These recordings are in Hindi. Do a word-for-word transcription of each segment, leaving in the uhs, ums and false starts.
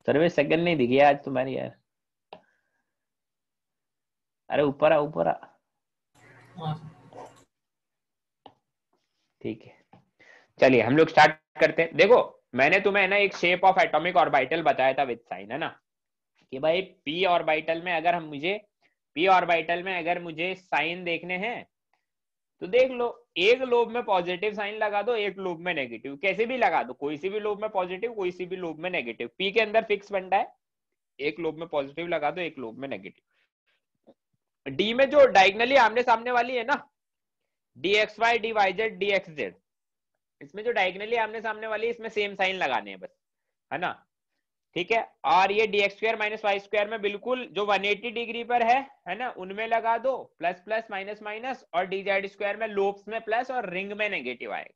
सर्विस सेकंड नहीं दिखी आज तुम्हारी यार। अरे ऊपर आ ऊपर आ। ठीक है चलिए हम लोग स्टार्ट करते हैं। देखो मैंने तुम्हें ना एक शेप ऑफ एटॉमिक ऑर्बिटल बताया था विद साइन, है ना, कि भाई पी ऑर्बिटल में अगर हम मुझे पी ऑर्बिटल में अगर मुझे साइन देखने हैं तो देख लो, एक लोब में पॉजिटिव साइन लगा दो, एक लोब में नेगेटिव, कैसे भी लगा दो, कोई सी भी लोब में पॉजिटिव कोई सी भी लोब में नेगेटिव। पी के अंदर फिक्स बनता है, एक लोब में पॉजिटिव लगा दो एक लोब में नेगेटिव। डी में जो डायगनली आमने सामने वाली है ना, D x Y D Y Z D X Z, इसमें जो डायगनली आमने सामने वाली है इसमें सेम साइन लगाने हैं बस, है ना, ठीक है। और ये D x square minus Y square में बिल्कुल जो वन एटी डिग्री पर है है ना, उनमें लगा दो प्लस प्लस माइनस माइनस, और डी जेड स्क्वायर में लोब्स में प्लस और रिंग में नेगेटिव आएगा।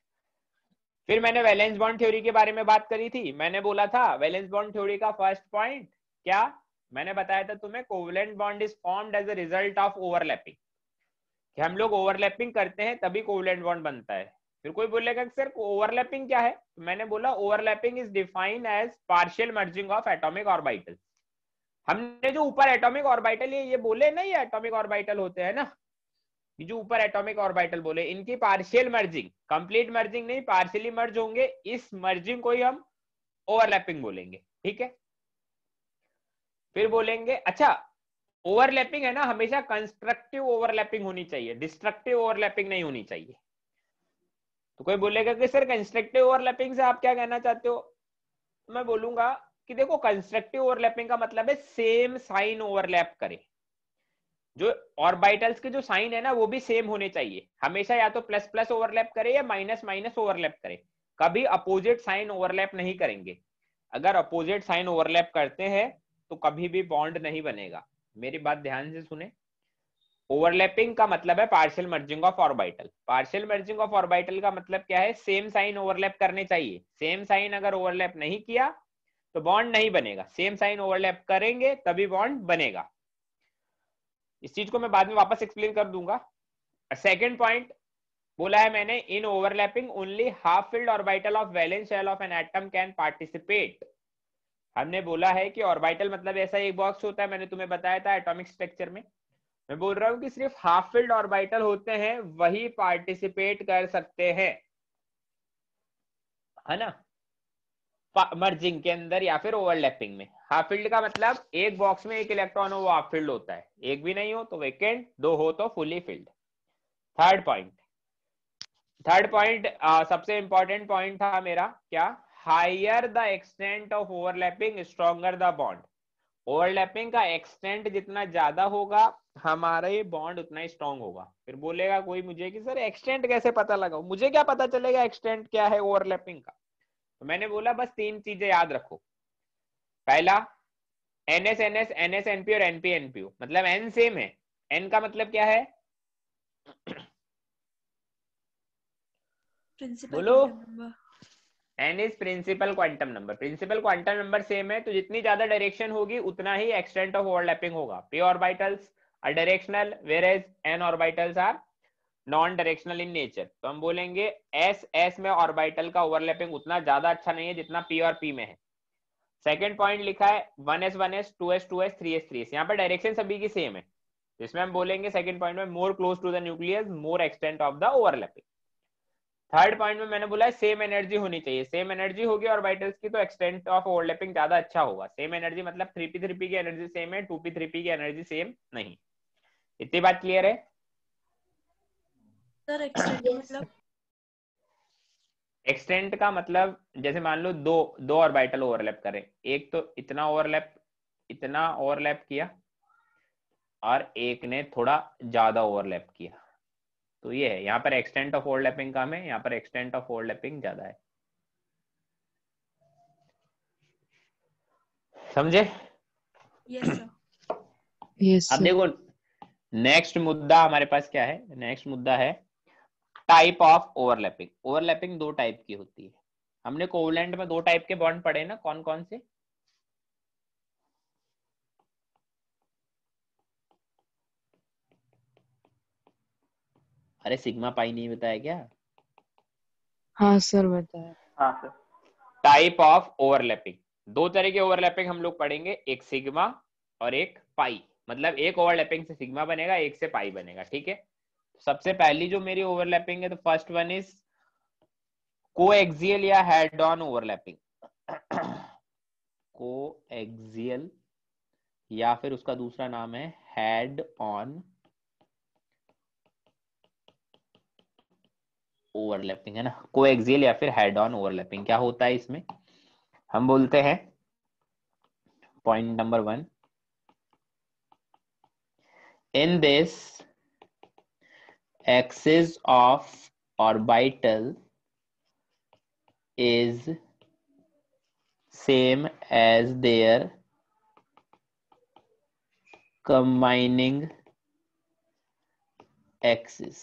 फिर मैंने वैलेंस बॉन्ड थ्योरी के बारे में बात करी थी। मैंने बोला था वैलेंस बॉन्ड थ्योरी का फर्स्ट पॉइंट क्या, मैंने बताया था तुम्हें, covalent bond is formed as a result of overlapping, कि हम लोग ओवरलैपिंग करते हैं तभी कोवलेंट बॉन्ड बनता है। फिर कोई बोलेगा कि सर ओवरलैपिंग क्या है, तो मैंने बोला overlapping is defined as partial merging of atomic orbitals. हमने जो ऊपर एटॉमिक ऑर्बिटल ये ये बोले ना, ये एटॉमिक ऑर्बिटल होते हैं ना, ये जो ऊपर एटॉमिक ऑर्बिटल बोले इनकी पार्शियल मर्जिंग, कंप्लीट मर्जिंग नहीं, पार्शियली मर्ज होंगे, इस मर्जिंग को ही हम ओवरलैपिंग बोलेंगे, ठीक है। फिर बोलेंगे अच्छा ओवरलैपिंग है ना, हमेशा कंस्ट्रक्टिव ओवरलैपिंग होनी चाहिए, डिस्ट्रक्टिव ओवरलैपिंग नहीं होनी चाहिए। तो कोई बोलेगा कि सर कंस्ट्रक्टिव ओवरलैपिंग से आप क्या कहना चाहते हो, तो मैं बोलूंगा कि देखो कंस्ट्रक्टिव ओवरलैपिंग का मतलब है सेम साइन ओवरलैप करे, जो ऑर्बिटल्स के जो साइन है ना वो भी सेम होने चाहिए हमेशा, या तो प्लस प्लस ओवरलैप करे या माइनस माइनस ओवरलैप करे, कभी अपोजिट साइन ओवरलैप नहीं करेंगे। अगर अपोजिट साइन ओवरलैप करते हैं तो कभी भी बॉन्ड नहीं बनेगा। मेरी बात ध्यान से सुने, ओवरलैपिंग का मतलब है partial merging of orbital. Partial merging of orbital का मतलब क्या है, सेम साइन ओवरलैप करने चाहिए। सेम साइन अगर ओवरलैप नहीं किया तो बॉन्ड नहीं बनेगा, सेम साइन ओवरलैप करेंगे तभी बॉन्ड बनेगा। इस चीज को मैं बाद में वापस एक्सप्लेन कर दूंगा। सेकेंड पॉइंट बोला है मैंने, in overlapping only half filled orbital of valence shell of an atom can participate. हमने बोला है कि ऑर्बिटल मतलब ऐसा एक बॉक्स होता है, मैंने तुम्हें बताया था एटॉमिक स्ट्रक्चर में। मैं बोल रहा हूं कि सिर्फ हाफ फिल्ड ऑर्बिटल होते हैं वही पार्टिसिपेट कर सकते हैं, है ना, मर्जिंग के अंदर या फिर ओवरलैपिंग में। हाफ फील्ड का मतलब एक बॉक्स में एक इलेक्ट्रॉन हो वो हाफ फील्ड होता है, एक भी नहीं हो तो वेकेंट, दो हो तो fully filled. Third point third point सबसे इंपॉर्टेंट पॉइंट था मेरा क्या, higher the extent of overlapping stronger the bond. Overlapping का एक्सटेंट जितना ज्यादा होगा हमारा ये बॉन्ड उतना ही स्ट्रॉन्ग होगा। फिर बोलेगा कोई मुझे कि सर एक्सटेंट कैसे पता लगाओ, मुझे क्या पता चलेगा एक्सटेंट क्या है ओवरलैपिंग का। तो मैंने बोला बस तीन चीजें याद रखो। पहला एनएस एनएस एनएस एनपी और एनपी एनपीयू, मतलब एन सेम है। एन का मतलब क्या है, प्रिंसिपल बोलो, quantum number. N is principal quantum number. Principal quantum number same है तो जितनी ज्यादा डायरेक्शन होगी उतना ही एक्सटेंट ऑफ ओवरलैपिंग होगा। P orbitals are directional whereas N orbitals are non directional in nature. तो हम बोलेंगे एस एस में ऑर्बिटल का ओवरलैपिंग उतना ज्यादा अच्छा नहीं है जितना पी और पी में है। सेकंड पॉइंट लिखा है one S one S two S two S three S three S, यहाँ पर डायरेक्शन सभी की सेम है, जिसमें हम बोलेंगे सेकंड पॉइंट में more close to the nucleus more extent of the overlapping. Third point में मैंने बोला है सेम एनर्जी होनी चाहिए। सेम एनर्जी होगी ऑर्बिटल्स की तो एक्सटेंट ऑफ ओवरलैपिंग ज्यादा अच्छा होगा। सेम एनर्जी मतलब थ्री पी थ्री पी की एनर्जी सेम है, टू पी थ्री पी की एनर्जी सेम नहीं। इतनी बात क्लियर है? सर एक्सटेंट मतलब एक्सटेंट का मतलब जैसे मान लो दो दो ऑर्बिटल ओवरलैप करें, एक तो इतना ओवरलैप इतना ओवरलैप किया और एक ने थोड़ा ज्यादा ओवरलैप किया, तो ये है, यहाँ पर एक्सटेंट ऑफ ओवरलैपिंग कम है, यहाँ पर एक्सटेंट ऑफ ओवरलैपिंग ज्यादा है। समझे? Yes sir. यस अब सर। देखो नेक्स्ट मुद्दा हमारे पास क्या है, नेक्स्ट मुद्दा है टाइप ऑफ ओवरलैपिंग। ओवरलैपिंग दो टाइप की होती है। हमने कोवलेंट में दो टाइप के बॉन्ड पढ़े ना, कौन कौन से? अरे सिग्मा पाई नहीं बताया क्या? हाँ सर बताया। हाँ सर। टाइप ऑफ ओवरलैपिंग दो तरह की ओवरलैपिंग हम लोग पढ़ेंगे, एक सिग्मा और एक पाई। मतलब एक ओवरलैपिंग से सिग्मा बनेगा, एक से पाई बनेगा, ठीक है। सबसे पहली जो मेरी ओवरलैपिंग है, तो फर्स्ट वन इज कोएक्सियल या हेड ऑन ओवरलैपिंग। कोएक्सियल या फिर उसका दूसरा नाम है हेड ऑन ओवरलैपिंग, है ना। कोएक्सियल या फिर हेड ऑन ओवरलैपिंग क्या होता है इसमें, हम बोलते हैं point number one, in this axis of orbital is same as their combining axis.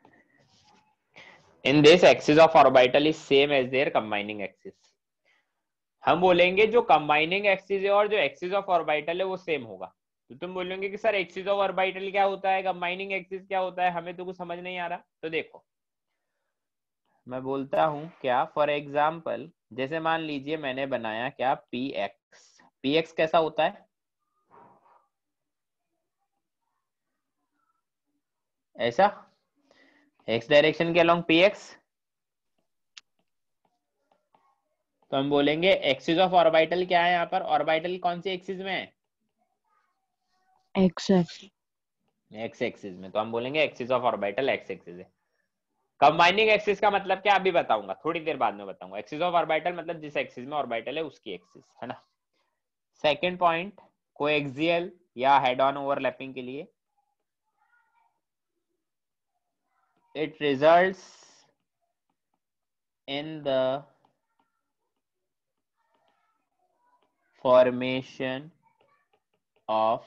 In this axis of orbital is same as their combining axis. हम बोलेंगे जो कंबाइनिंग एक्सिस है और जो एक्सिस ऑफ ऑर्बिटल है वो सेम होगा। तो तुम बोलोगे कि सर एक्सिस ऑफ ऑर्बिटल क्या होता है, कंबाइनिंग एक्सिस क्या होता है, हमें तो कुछ समझ नहीं आ रहा। तो देखो मैं बोलता हूं क्या, फॉर एग्जाम्पल जैसे मान लीजिए मैंने बनाया क्या पी एक्स। पी एक्स कैसा होता है, ऐसा एक्स डायरेक्शन के अलोंग पी एक्स। तो हम बोलेंगे एक्सिस ऑफ ऑर्बिटल क्या है, यहाँ पर ऑर्बिटल कौन सी एक्सिस में है, एक्स एक्सिस। एक्स एक्सिस में। तो हम बोलेंगे axis of orbital X axis है। कंबाइनिंग एक्सिस का मतलब क्या अभी बताऊंगा, थोड़ी देर बाद में बताऊंगा। एक्सिस ऑफ ऑर्बिटल मतलब जिस एक्सिस में ऑर्बिटल है उसकी एक्सिस, है ना। सेकंड पॉइंट कोएक्सियल या हेड ऑन ओवरलैपिंग के लिए, it results in the formation of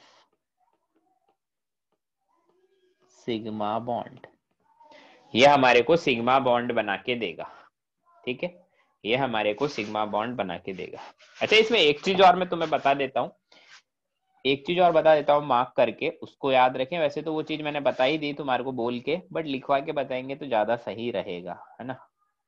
sigma bond. ये हमारे को सिग्मा बॉन्ड बना के देगा, ठीक है, ये हमारे को सिग्मा बॉन्ड बना के देगा। अच्छा इसमें एक चीज और मैं तुम्हें बता देता हूँ, एक चीज और बता देता हूँ मार्क करके, उसको याद रखें। वैसे तो वो चीज मैंने बता ही दी तुम्हारे को बोल के, बट लिखवा के बताएंगे तो ज्यादा सही रहेगा, है ना।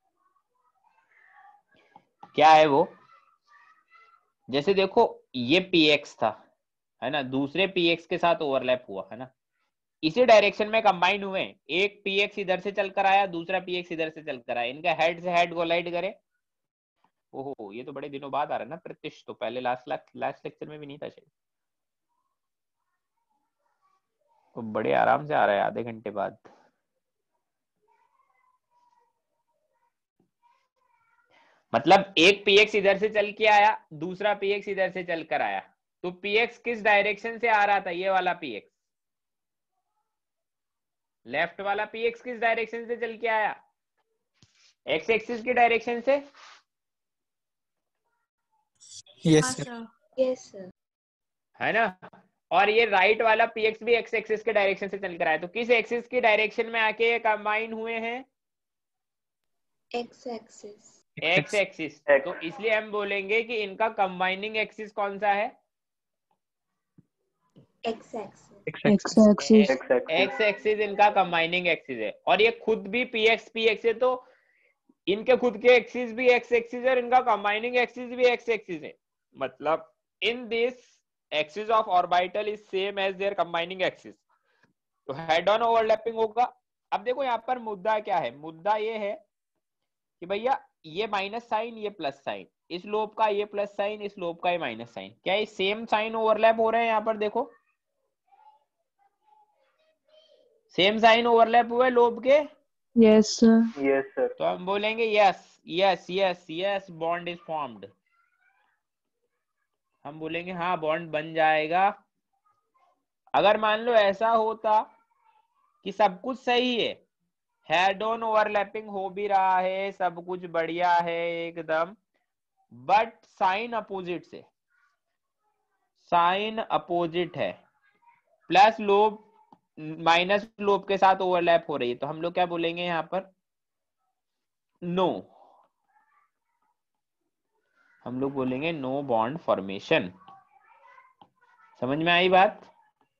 क्या है वो, जैसे देखो ये पी एक्स था, है ना, दूसरे पी एक्स के साथ ओवरलैप हुआ, है ना, इसी डायरेक्शन में कंबाइन हुए। एक पी एक्स इधर से चलकर आया, दूसरा पी एक्स इधर से चलकर आया, इनका हेड से हेड कोलाइड करे। ओहो ये तो बड़े दिनों बाद आ रहा है ना प्रत्युष, तो पहले लास्ट लास्ट लेक्चर में भी नहीं था शायद, तो बड़े आराम से आ रहा है आधे घंटे बाद। मतलब एक पीएक्स इधर से चल के आया, दूसरा पीएक्स इधर से चलकर आया, तो पीएक्स किस डायरेक्शन से आ रहा था, ये वाला पीएक्स, लेफ्ट वाला पीएक्स किस डायरेक्शन से चल के आया, एक्स एक्सिस की डायरेक्शन से। Yes sir, yes sir. है ना, और ये राइट वाला पीएक्स भी एक्स एक्सिस के डायरेक्शन से चलकर आया, तो किस एक्सिस की डायरेक्शन में आके ये कंबाइन हुए हैं, एक्स एक्सिस। X axis. तो इसलिए हम बोलेंगे कि इनका कंबाइनिंग एक्सिस कौन सा है, x axis. X axis. X axis इनका कंबाइनिंग एक्सिस है। और ये खुद भी पीएक्स पीएक्स है, तो इनके खुद के एक्सिस भी एक्स एक्सिस है और इनका कंबाइनिंग एक्सिस भी एक्स एक्सिस है। मतलब in this axis of orbital is same as their combining axis, तो हेड ऑन ओवरलैपिंग होगा। अब देखो यहाँ पर मुद्दा क्या है, मुद्दा ये है कि भैया ये माइनस साइन ये प्लस साइन, इस लोब का ये प्लस साइन इस लोब का ये माइनस साइन, क्या ये सेम साइन ओवरलैप हो रहे हैं, यहाँ पर देखो सेम साइन ओवरलैप हुए लोब के। Yes sir. Yes sir. तो हम बोलेंगे yes yes yes yes bond is formed, हम बोलेंगे हाँ बॉन्ड बन जाएगा। अगर मान लो ऐसा होता कि सब कुछ सही है, हेड ऑन ओवरलैपिंग हो भी रहा है, सब कुछ बढ़िया है एकदम, बट साइन अपोजिट से, साइन अपोजिट है, प्लस लोब माइनस लोब के साथ ओवरलैप हो रही है, तो हम लोग क्या बोलेंगे यहाँ पर, नो, हम लोग बोलेंगे नो बॉन्ड फॉर्मेशन। समझ में आई बात।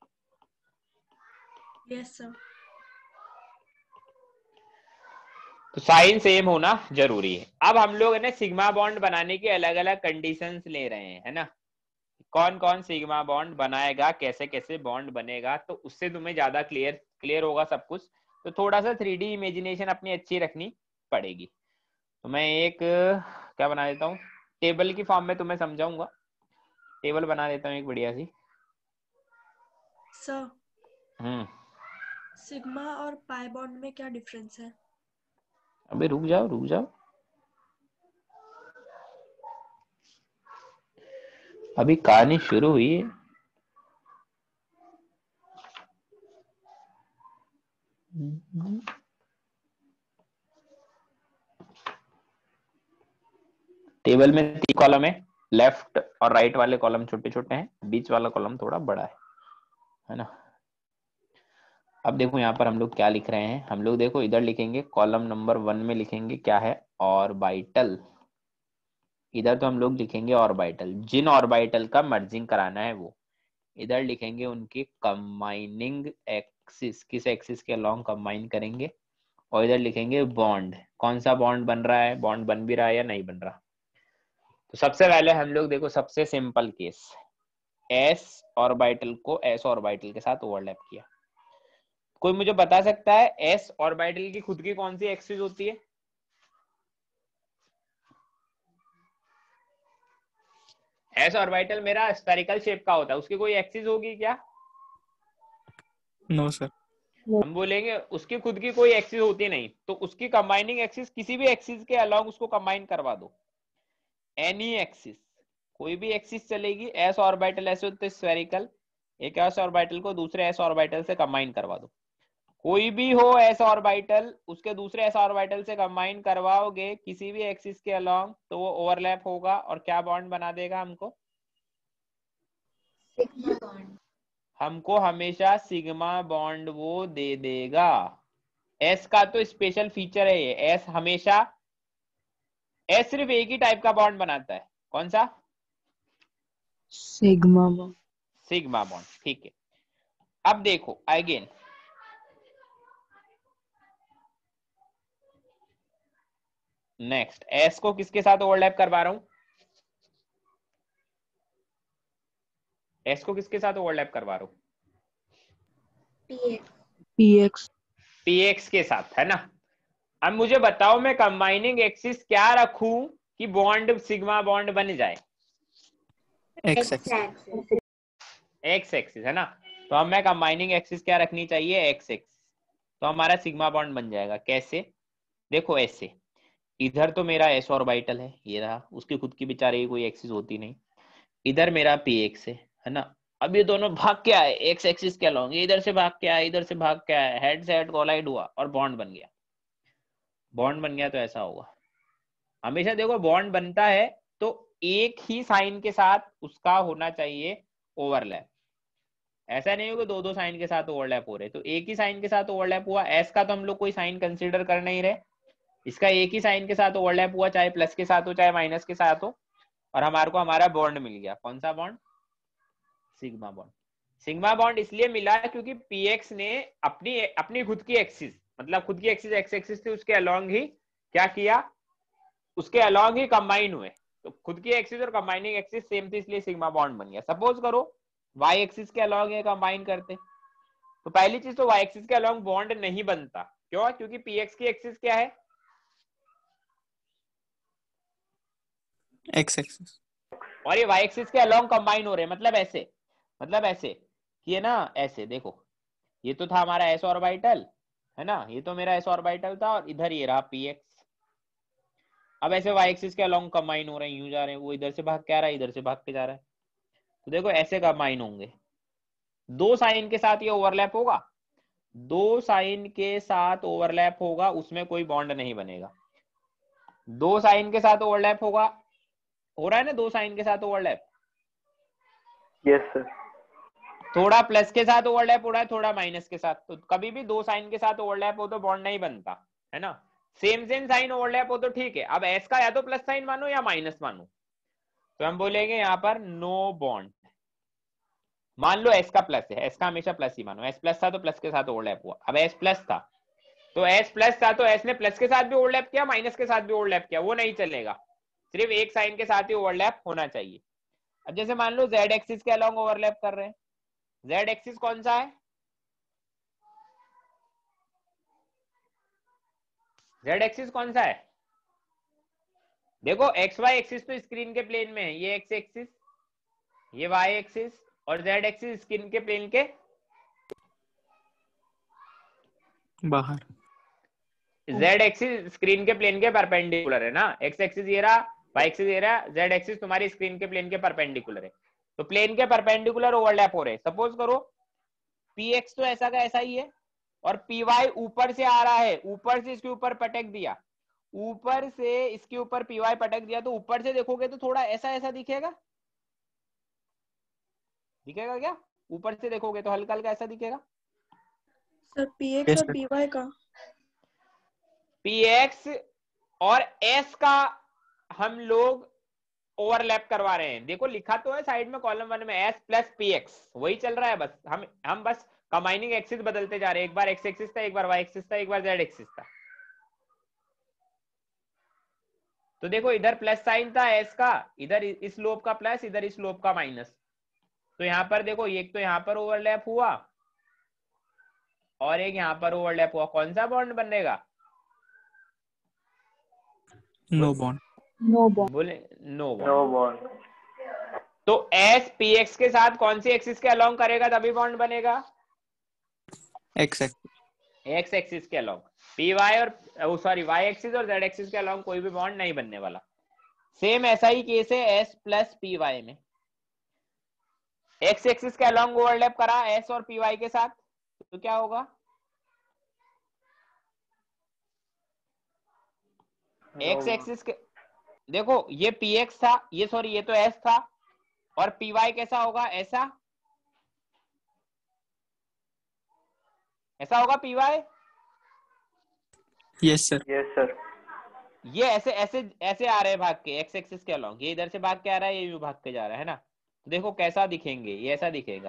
Yes sir. तो साइन सेम होना जरूरी है। अब हम लोग है ना सिग्मा बॉन्ड बनाने की अलग अलग कंडीशंस ले रहे हैं, है ना, कौन कौन सिग्मा बॉन्ड बनाएगा, कैसे कैसे बॉन्ड बनेगा, तो उससे तुम्हें ज्यादा क्लियर क्लियर होगा सब कुछ। तो थोड़ा सा थ्री डी इमेजिनेशन अपनी अच्छी रखनी पड़ेगी। तो मैं एक क्या बना देता हूँ, टेबल की फॉर्म में तुम्हें समझाऊंगा। टेबल बना देता हूँ एक बढ़िया सी। सर, हम्म सिग्मा और पाई बॉन्ड में क्या डिफरेंस है? अबे रुक जाओ रुक जाओ, अभी कहानी शुरू हुई है। टेबल में तीन कॉलम है, लेफ्ट और राइट वाले कॉलम छोटे छोटे हैं, बीच वाला कॉलम थोड़ा बड़ा है, है ना। अब देखो यहाँ पर हम लोग क्या लिख रहे हैं, हम लोग देखो इधर लिखेंगे कॉलम नंबर वन में लिखेंगे क्या है, ऑर्बिटल। इधर तो हम लोग लिखेंगे ऑर्बिटल, जिन ऑर्बिटल का मर्जिंग कराना है वो। इधर लिखेंगे उनकी कंबाइनिंग एक्सिस, किस एक्सिस के अलोंग कंबाइन करेंगे। और इधर लिखेंगे बॉन्ड, कौन सा बॉन्ड बन रहा है, बॉन्ड बन भी रहा है या नहीं बन रहा। तो सबसे पहले हम लोग देखो सबसे सिंपल केस, एस ऑर्बिटल को एस ऑर्बिटल के साथ ओवरलैप किया। कोई मुझे बता सकता है एस ऑर्बिटल की खुद की कौन सी एक्सिस होती है? एस ऑर्बिटल मेरा स्फेरिकल शेप का होता है, उसकी कोई एक्सिस होगी क्या? No sir. हम बोलेंगे उसकी खुद की कोई एक्सिस होती नहीं, तो उसकी कंबाइनिंग एक्सिस किसी भी एक्सिस के अलोंग उसको कंबाइन करवा दो, एनी एक्सिस, कोई भी एक्सिस चलेगी। एस ऑर्बिटल ऐसे होते स्फेरिकल, एक एस ऑर्बिटल को दूसरे एस ऑर्बिटल से कंबाइन करवा दो, कोई भी हो एस ऑर्बिटल उसके दूसरे एस ऑर्बिटल से कंबाइन करवाओगे किसी भी एक्सिस के अलोंग, तो वो ओवरलैप होगा और क्या बॉन्ड बना देगा हमको? Sigma bond. हमको हमेशा सिग्मा बॉन्ड वो दे देगा। एस का तो स्पेशल फीचर है ये, एस हमेशा, एस सिर्फ एक ही टाइप का बॉन्ड बनाता है, कौन सा? Sigma bond. सिग्मा बॉन्ड, ठीक है। अब देखो अगेन, नेक्स्ट एस को किसके साथ ओवरलैप करवा रहा हूं? एस को किसके साथ ओवरलैप करवा रहा हूं? पीएक्स। पीएक्स। पीएक्स के साथ, है ना। अब मुझे बताओ मैं कंबाइनिंग एक्सिस क्या रखूं कि बॉन्ड सिग्मा बॉन्ड बन जाए? X x axis. Axis. X axis, है ना। तो अब मैं कंबाइनिंग एक्सिस क्या रखनी चाहिए? X axis. तो हमारा सिग्मा बॉन्ड बन जाएगा कैसे? देखो ऐसे, इधर तो मेरा एस ऑर्बिटल है, ये रहा, उसकी खुद की बेचारे की कोई एक्सिस होती नहीं। इधर मेरा पी एक्स है, है ना। अब ये दोनों भाग के आए एक्स एक्सिस के अलोंग, इधर से भाग के आए इधर से भाग के आए, हेड से हेड कोलाइड हुआ और बॉन्ड बन गया। बॉन्ड बन गया तो ऐसा होगा, हमेशा देखो बॉन्ड बनता है तो एक ही साइन के साथ उसका होना चाहिए ओवरलैप। ऐसा नहीं हो कि दो दो साइन के साथ ओवरलैप हो रहे, तो एक ही साइन के साथ ओवरलैप हुआ। एस का तो हम लोग कोई साइन कंसीडर कर नहीं रहे, इसका एक ही साइन के साथ ओवरलैप हुआ, चाहे प्लस के साथ हो चाहे माइनस के साथ हो, और हमारे को हमारा बॉन्ड मिल गया। कौन सा bond? Sigma bond. Sigma bond इसलिए मिला क्योंकि पीएक्स ने अपनी अपनी खुद की एक्सिस, मतलब खुद की एक्सिस एक्स एक्सिस थी, उसके अलोंग ही क्या किया, उसके अलोंग ही कंबाइन हुए। तो खुद की एक्सिस और कंबाइनिंग एक्सिस सेम थी, इसलिए सिग्मा बॉन्ड बन गया। सपोज करो वाई एक्सिस के अलोंग ये कंबाइन करते, तो पहली चीज तो वाई एक्सिस के अलोंग बॉन्ड नहीं बनता। क्यों? क्योंकि पीएक्स की एक्सिस क्या है? X axis. और ये वाई एक्सिस के अलोंग कंबाइन हो रहे हैं, मतलब ऐसे, मतलब ऐसे कि है ना, ऐसे देखो, ये तो था हमारा एस ऑर्बिटल, है ना, ये तो मेरा एस ऑर्बिटल था और इधर ये रहा पीएक्स। अब ऐसे वाई एक्सिस के अलोंग कंबाइन हो रहे हैं, यूं जा रहे हैं, वो इधर से भाग के आ रहा है इधर से भाग के जा रहा है, तो देखो ऐसे कंबाइन होंगे। दो साइन के साथ ये ओवरलैप होगा, दो साइन के साथ ओवरलैप होगा, उसमें कोई बॉन्ड नहीं बनेगा। दो साइन के साथ ओवरलैप होगा, हो रहा है ना, दो साइन के साथ ओवरलैप। Yes sir. थोड़ा प्लस के साथ ओवरलैप हो रहा है, थोड़ा माइनस के साथ, तो कभी भी दो साइन के साथ ओवरलैप हो तो बॉन्ड नहीं बनता, है ना। सेम सेम साइन ओवरलैप हो तो ठीक है। अब एस का या तो प्लस साइन मानो या माइनस मानो, तो हम बोलेंगे यहाँ पर नो बॉन्ड। मान लो एस का प्लस है, एस का हमेशा प्लस ही मानो, एस प्लस था तो प्लस के साथ ओवरलैप हुआ। अब एस प्लस था तो S प्लस था तो S ने प्लस के साथ भी ओवरलैप किया, माइनस के साथ भी ओवरलैप किया, वो नहीं चलेगा, सिर्फ एक साइन के साथ ही ओवरलैप होना चाहिए। अब जैसे मान लो Z एक्सिस के अलोंग ओवरलैप कर रहे हैं, Z एक्सिस कौन सा है? Z एक्सिस कौन सा है? देखो एक्स वाई एक्सिस तो स्क्रीन के प्लेन में है, ये एक्स एक्सिस, ये वाई एक्सिस, और Z एक्सिस स्क्रीन के प्लेन के बाहर। Z एक्सिस स्क्रीन के प्लेन के परपेंडिकुलर है ना, एक्स एक्सिस ये रहा, वाई एक्सिस ये रहा, Z एक्सिस तुम्हारी स्क्रीन के प्लेन के परपेंडिकुलर है, तो प्लेन के परपेंडिकुलर ओवरलैप हो रहे हैं। सपोज करो P X तो ऐसा का ऐसा ही है और P Y ऊपर से आ रहा है, ऊपर से इसके ऊपर पटक दिया, ऊपर से इसके ऊपर P Y पटक दिया, तो ऊपर से देखोगे तो थोड़ा ऐसा ऐसा दिखेगा, दिखेगा क्या? ऊपर से देखोगे तो हल्का हल्का ऐसा दिखेगा। सर पी एक्स Yes, और sir. पी वाई का P X और S का हम लोग ओवरलैप करवा रहे हैं, देखो लिखा तो है साइड में कॉलम वन में S प्लस पी एक्स, वही चल रहा है, बस हम हम बस कंबाइनिंग एक्सिस बदलते जा रहे हैं, एक बार एक्स एक्सिस था, एक बार वाई एक्सिस था, एक बार जेड एक्सिस था। तो देखो इधर प्लस साइन था S का, इधर इस लोब का प्लस, इधर इस लोब का माइनस, तो यहां पर देखो एक तो यहां पर ओवरलैप हुआ और एक यहां पर ओवरलैप हुआ, कौन सा बॉन्ड बनेगा? No bond. No bond. बोले नो नो बॉन्ड। बॉन्ड। तो S P X के साथ कौन सी एक्सिस के अलोंग करेगा तभी बॉन्ड बनेगा? X axis. एक्स एक्सिस के अलोंग। Py और सॉरी Y एक्सिस और Z एक्सिस के अलोंग कोई भी बॉन्ड नहीं बनने वाला। सेम ऐसा ही केस है S प्लस Py में, एक्स एक्सिस के अलोंग ओवरलैप करा S और Py के साथ, तो क्या होगा? एक्स एक्सिस के देखो ये Px था, ये सॉरी ये तो S था, और Py कैसा होगा? ऐसा ऐसा होगा Py, yes sir. Yes sir. ये ऐसे ऐसे ऐसे आ रहे हैं भाग के एक्स एक्सिस के अलोंग, ये इधर से भाग के आ रहा है, ये यूं भाग के जा रहा है ना, तो देखो कैसा दिखेंगे, ये ऐसा दिखेगा,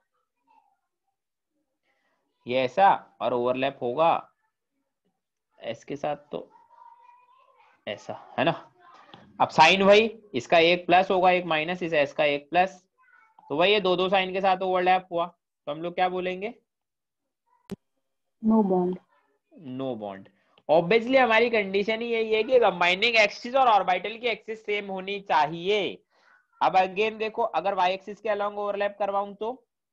ये ऐसा, और ओवरलैप होगा एस के साथ तो ऐसा, है ना। अब साइन वही, इसका एक प्लस होगा एक माइनस, इस एस का एक प्लस, तो वही ये दो दो साइन के साथ ओवरलैप हुआ, तो हम लोग क्या बोलेंगे? No bond. No bond. Obviously हमारी कंडीशन ही यही है कि कंबाइनिंग एक्सिस और ऑर्बिटल की एक्सिस सेम होनी चाहिए। अब अगेन देखो अगर वाई एक्सिस के अलोंग ओवरलैप करवाऊं तो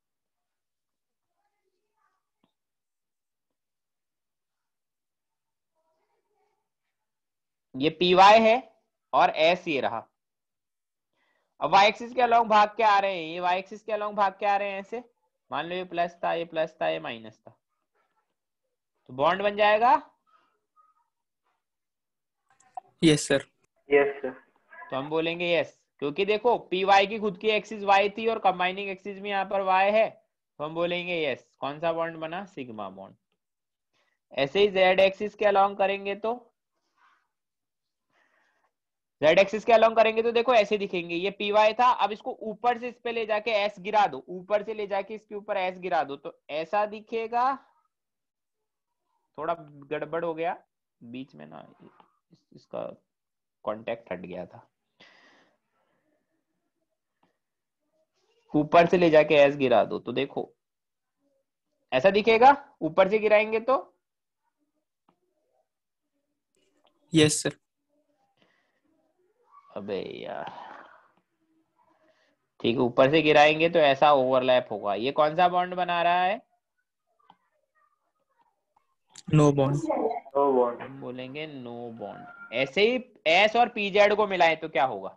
ये पी वाई है और एस ये रहा, अब वाई एक्सिस के अलोंग भाग के आ रहे हैं, ये वाई एक्सिस के अलोंग भाग के आ रहे हैं ऐसे, मान लो ये प्लस था, ये प्लस था, ये माइनस था, तो बॉन्ड बन जाएगा। Yes sir. Yes sir. तो हम बोलेंगे यस, क्योंकि देखो पी वाई की खुद की एक्सिस वाई थी और कंबाइनिंग एक्सिस भी यहाँ पर वाई है, तो हम बोलेंगे यस। कौन सा बॉन्ड बना? Sigma bond. ऐसे ही जेड एक्सिस के अलोंग करेंगे तो जेड एक्सिस के अलोंग करेंगे तो देखो ऐसे दिखेंगे, ये पी वाई था, अब इसको ऊपर से इस पे ले जाके एस गिरा दो, ऊपर से ले जाके इसके ऊपर एस गिरा दो, तो ऐसा दिखेगा। थोड़ा गड़बड़ हो गया बीच में ना, इस, इसका कांटेक्ट हट गया था, ऊपर से ले जाके एस गिरा दो तो देखो ऐसा दिखेगा, ऊपर से गिराएंगे तो यस सर। अबे यार ठीक है, ऊपर से गिराएंगे तो ऐसा ओवरलैप होगा। ये कौन सा बॉन्ड बना रहा है? No bond. No bond. हम बोलेंगे नो बॉन्ड। ऐसे ही एस और पीजेड को मिलाएं तो क्या होगा?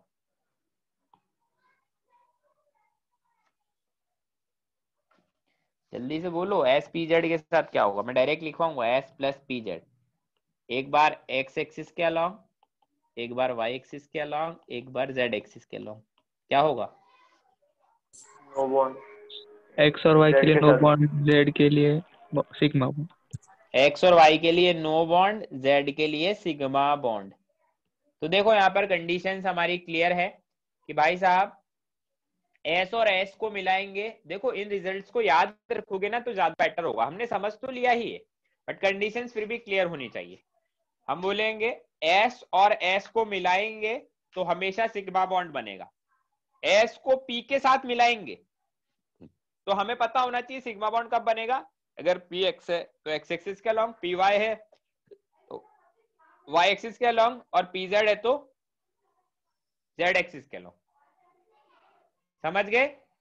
जल्दी से बोलो, एस पीजेड के साथ क्या होगा? मैं डायरेक्ट लिखवाऊंगा एस प्लस पीजेड, एक बार एक्स एक्सिस के अलोंग, एक बार वाई एक्सिस के अलोंग, एक बार जेड एक्सिस के अलोंग, क्या होगा? No bond. एक्स और वाई Z के लिए के नो साथ। बॉन्ड, जेड के लिए सिग्मा बॉन्ड। एक्स और वाई के लिए नो बॉन्ड, जेड के लिए सिग्मा बॉन्ड। तो देखो यहाँ पर कंडीशंस हमारी क्लियर है कि भाई साहब एस और एस को मिलाएंगे। देखो इन रिजल्ट्स को याद रखोगे ना तो ज्यादा बेटर होगा, हमने समझ तो लिया ही है, बट कंडीशंस फिर भी क्लियर होनी चाहिए। हम बोलेंगे S और S को मिलाएंगे तो हमेशा सिग्मा बॉन्ड बनेगा। S को P के साथ मिलाएंगे तो हमें पता होना चाहिए सिग्मा बॉन्ड कब बनेगा। अगर P x है तो x एक्सिस के अलॉन्ग, P y है तो y एक्सिस के अलॉन्ग, और P z है तो z एक्सिस के अलॉन्ग। समझ गए?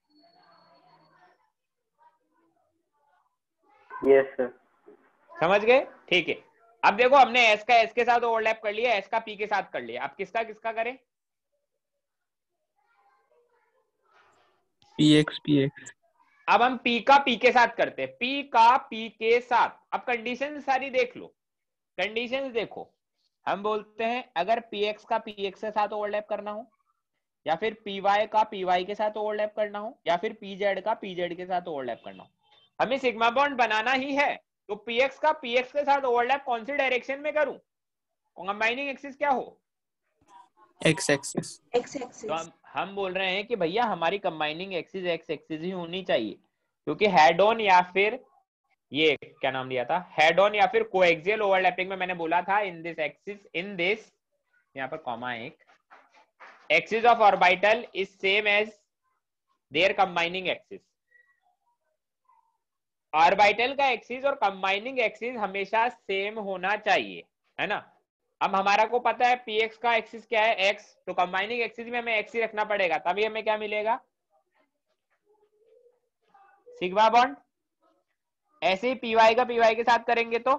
Yes sir. समझ गए? ठीक है। अब देखो हमने S का S के साथ ओवरलैप कर लिया, S का P के साथ कर लिया। अब किसका किसका करें? P x P X. अब हम P का P के साथ करते हैं, P का P के साथ। अब कंडीशन सारी देख लो, कंडीशंस देखो। हम बोलते हैं अगर Px का Px के साथ ओवरलैप करना हो, या फिर Py का Py के साथ ओवरलैप करना हो, या फिर Pz का Pz के साथ ओवरलैप करना हो, हमें सिग्मा बॉन्ड बनाना ही है। तो Px का Px के साथ ओवरलैप कौन सी डायरेक्शन में करूं? कंबाइनिंग एक्सिस क्या हो? X axis. X तो axis. हम हम बोल रहे हैं कि भैया हमारी कंबाइनिंग एक्सिस एक्स एक्सिस ही होनी चाहिए, क्योंकि हेड ऑन या फिर ये क्या नाम दिया था, हेड ऑन या फिर कोएक्सियल ओवरलैपिंग में मैंने बोला था in this axis, in this, यहाँ पर कॉमा एक, axis of orbital is same as their combining axis. Orbital का एक्सिस और कंबाइनिंग एक्सिस हमेशा सेम होना चाहिए, है ना। अब हमारा को पता है Px का एक्सिस क्या है, x, तो कंबाइनिंग एक्सिस में हमें x ही रखना पड़ेगा, तभी हमें क्या मिलेगा, सिग्मा बॉन्ड। ऐसे ही Py का Py के साथ करेंगे तो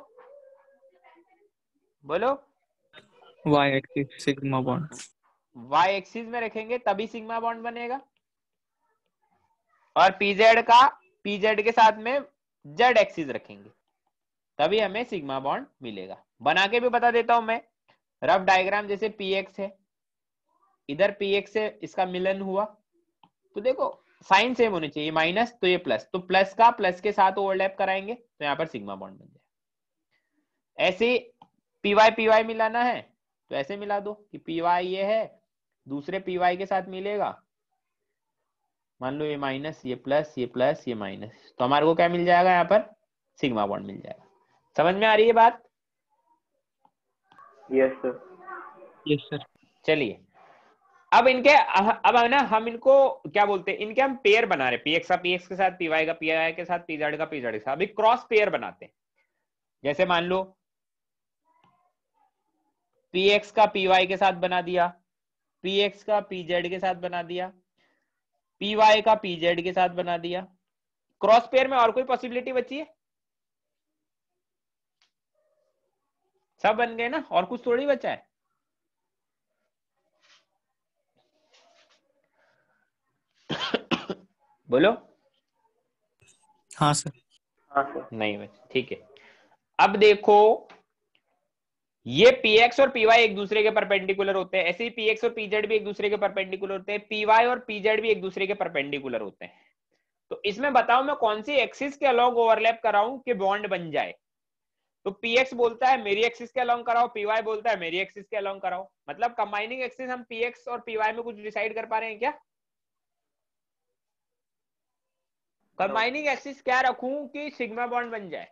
बोलो, y axis sigma bond. y axis में रखेंगे तभी सिग्मा बॉन्ड बनेगा, और pz का pz के साथ में z एक्सिस रखेंगे तभी हमें सिग्मा बॉन्ड मिलेगा। बना के भी बता देता हूं मैं, रफ डायग्राम। जैसे px है, इधर px से इसका मिलन हुआ, तो देखो साइन सेम होनी चाहिए, माइनस तो ये प्लस, तो प्लस का प्लस के साथ ओवरलैप कराएंगे तो यहाँ पर सिग्मा बॉन्ड बन जाए। ऐसे पी वाई पी वाई मिलाना है तो ऐसे मिला दो कि पी वाई ये है, दूसरे पी वाई के साथ मिलेगा, मान लो ये माइनस, ये प्लस, ये प्लस, ये माइनस, तो हमारे को क्या मिल जाएगा, यहाँ पर सिग्मा बॉन्ड मिल जाएगा। समझ में आ रही है बात? Yes sir. Yes sir. चलिए अब इनके, अब है ना हम इनको क्या बोलते हैं, इनके हम पेयर बना रहे, पीएक्स का पीएक्स के साथ, पीवाई का पीवाई के साथ, पीजेड का पीजेड के साथ। अभी क्रॉस पेयर बनाते हैं। जैसे मान लो पीएक्स का पीवाई के साथ बना दिया, पीएक्स का पीजेड के साथ बना दिया, पीवाई का पीजेड के साथ बना दिया। क्रॉस पेयर में और कोई पॉसिबिलिटी बची है? सब बन गए ना, और कुछ थोड़ी बचा है। बोलो। हाँ सर। हाँ सर। नहीं बचा, ठीक है। अब देखो ये px और py एक दूसरे के परपेंडिकुलर होते हैं, ऐसे ही px और pz भी एक दूसरे के परपेंडिकुलर होते हैं, py और pz भी एक दूसरे के परपेंडिकुलर होते हैं। तो इसमें बताओ मैं कौन सी एक्सिस के अलॉन्ग ओवरलैप कराऊं कि बॉन्ड बन जाए। तो px बोलता है मेरी एक्सिस के अलॉन्ग कराओ, py बोलता है मेरी एक्सिस के अलॉन्ग कराओ। मतलब कंबाइनिंग एक्सिस हम px और py में कुछ डिसाइड कर पा रहे हैं क्या? कंबाइनिंग एक्सिस क्या रखूं कि सिग्मा बॉन्ड बन जाए?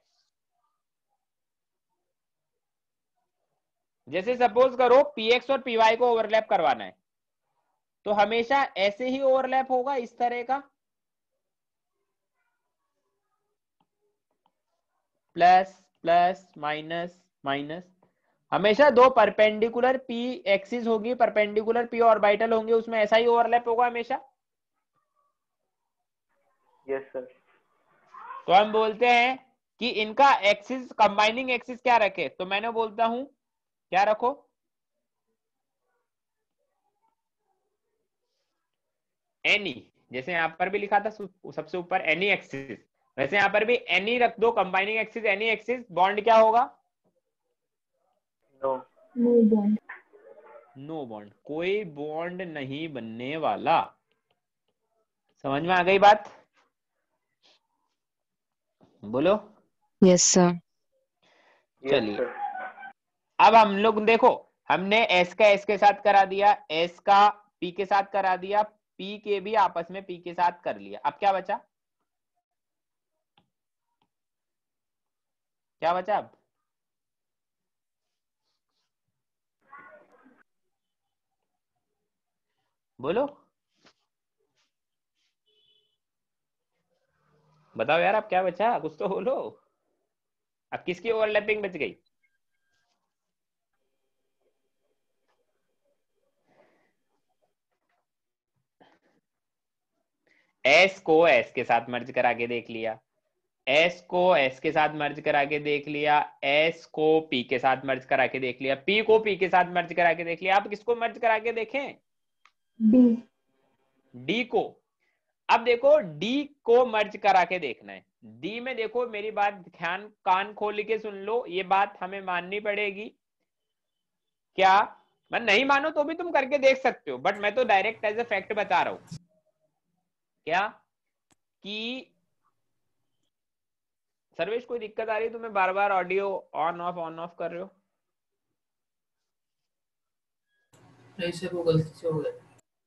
जैसे सपोज करो px और py को ओवरलैप करवाना है, तो हमेशा ऐसे ही ओवरलैप होगा, इस तरह का, प्लस प्लस माइनस माइनस। हमेशा दो परपेंडिकुलर p एक्सिस होगी, परपेंडिकुलर p ऑर्बिटल होंगे, उसमें ऐसा ही ओवरलैप होगा हमेशा। Yes sir. तो हम बोलते हैं कि इनका एक्सिस, कंबाइनिंग एक्सिस क्या रखे, तो मैंने बोलता हूं क्या रखो, एनी। जैसे यहां पर भी लिखा था सबसे ऊपर एनी एक्सिस, वैसे यहां पर भी एनी रख दो, combining axis any axis. Bond क्या होगा? No. No bond. No bond, कोई बॉन्ड नहीं बनने वाला। समझ में आ गई बात? बोलो। Yes sir. यस चलिए सर। अब हम लोग देखो, हमने एस का एस के साथ करा दिया, एस का पी के साथ करा दिया, पी के भी आपस में पी के साथ कर लिया। अब क्या बचा? क्या बचा अब? बोलो बताओ यार, अब क्या बचा, कुछ तो बोलो। अब किसकी ओवरलैपिंग बच गई? एस को एस के साथ मर्ज करा के देख लिया, एस को एस के साथ मर्ज करा के देख लिया, एस को पी के साथ मर्ज करा के देख लिया, पी को पी के साथ मर्ज करा के देख लिया। आप किसको मर्ज करा के देखें? डी डी को। अब देखो डी को मर्ज करा के देखना है। डी में देखो, मेरी बात ध्यान कान खोल के सुन लो, ये बात हमें माननी पड़ेगी। क्या मैं नहीं मानो तो भी तुम करके देख सकते हो, बट मैं तो डायरेक्ट एज ए फैक्ट बता रहा हूं। क्या कि सर्वेश कोई दिक्कत आ रही है तुम्हें? बार बार audio on off on off कर रहे हो? नहीं सर, वो गलती से हो गया।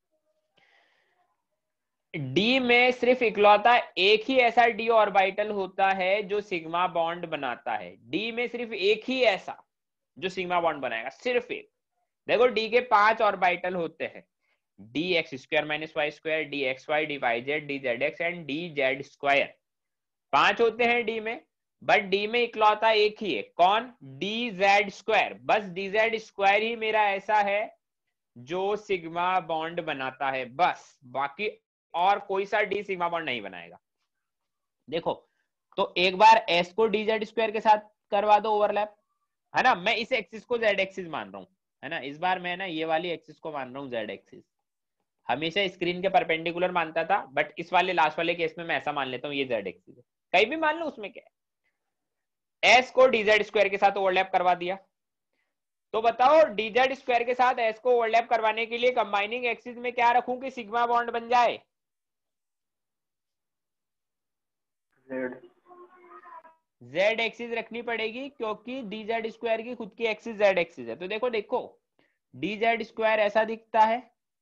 डी में सिर्फ इकलौता एक ही ऐसा डी ऑर्बिटल होता है जो सिग्मा बॉन्ड बनाता है। डी में सिर्फ एक ही ऐसा जो सिग्मा बॉन्ड बनाएगा, सिर्फ एक। देखो डी के पांच ऑर्बिटल होते हैं, d x square minus Y square, d x Y, D Y Z, d z x and d Z square. पांच होते हैं डी में, बट डी में इकलौता एक ही है। कौन? D Z square. बस डी जेड स्क्वायर ही मेरा ऐसा है जो सिग्मा बॉन्ड बनाता है, बस। बाकी और कोई सा डी सिग्मा बॉन्ड नहीं बनाएगा। देखो तो एक बार एस को डी जेड स्क्वायर के साथ करवा दो ओवरलैप, है ना। मैं इस एक्सिस को जेड एक्सिस मान रहा हूं, है ना। इस बार मैं ना ये वाली एक्सिस को मान रहा हूँ जेड एक्सिस। हमेशा स्क्रीन के परपेंडिकुलर मानता था, बट इस वाले लास्ट वाले केस में मैं ऐसा मान लेता हूँ ये जेड एक्सिस है। कहीं भी मान लो, उसमें क्या है। एस को डी जेड स्क्वायर के साथ ओवरलैप करवा दिया, तो बताओ डी जेड स्क्वायर के साथ एस को ओवरलैप करवाने के लिए कंबाइनिंग एक्सिस में क्या रखूं कि सिग्मा बॉन्ड बन जाए? जेड जेड एक्सिस रखनी पड़ेगी, क्योंकि डी जेड स्क्वायर की खुद की एक्सिस जेड एक्सिस है। तो देखो देखो डी जेड स्क्वायर ऐसा दिखता है,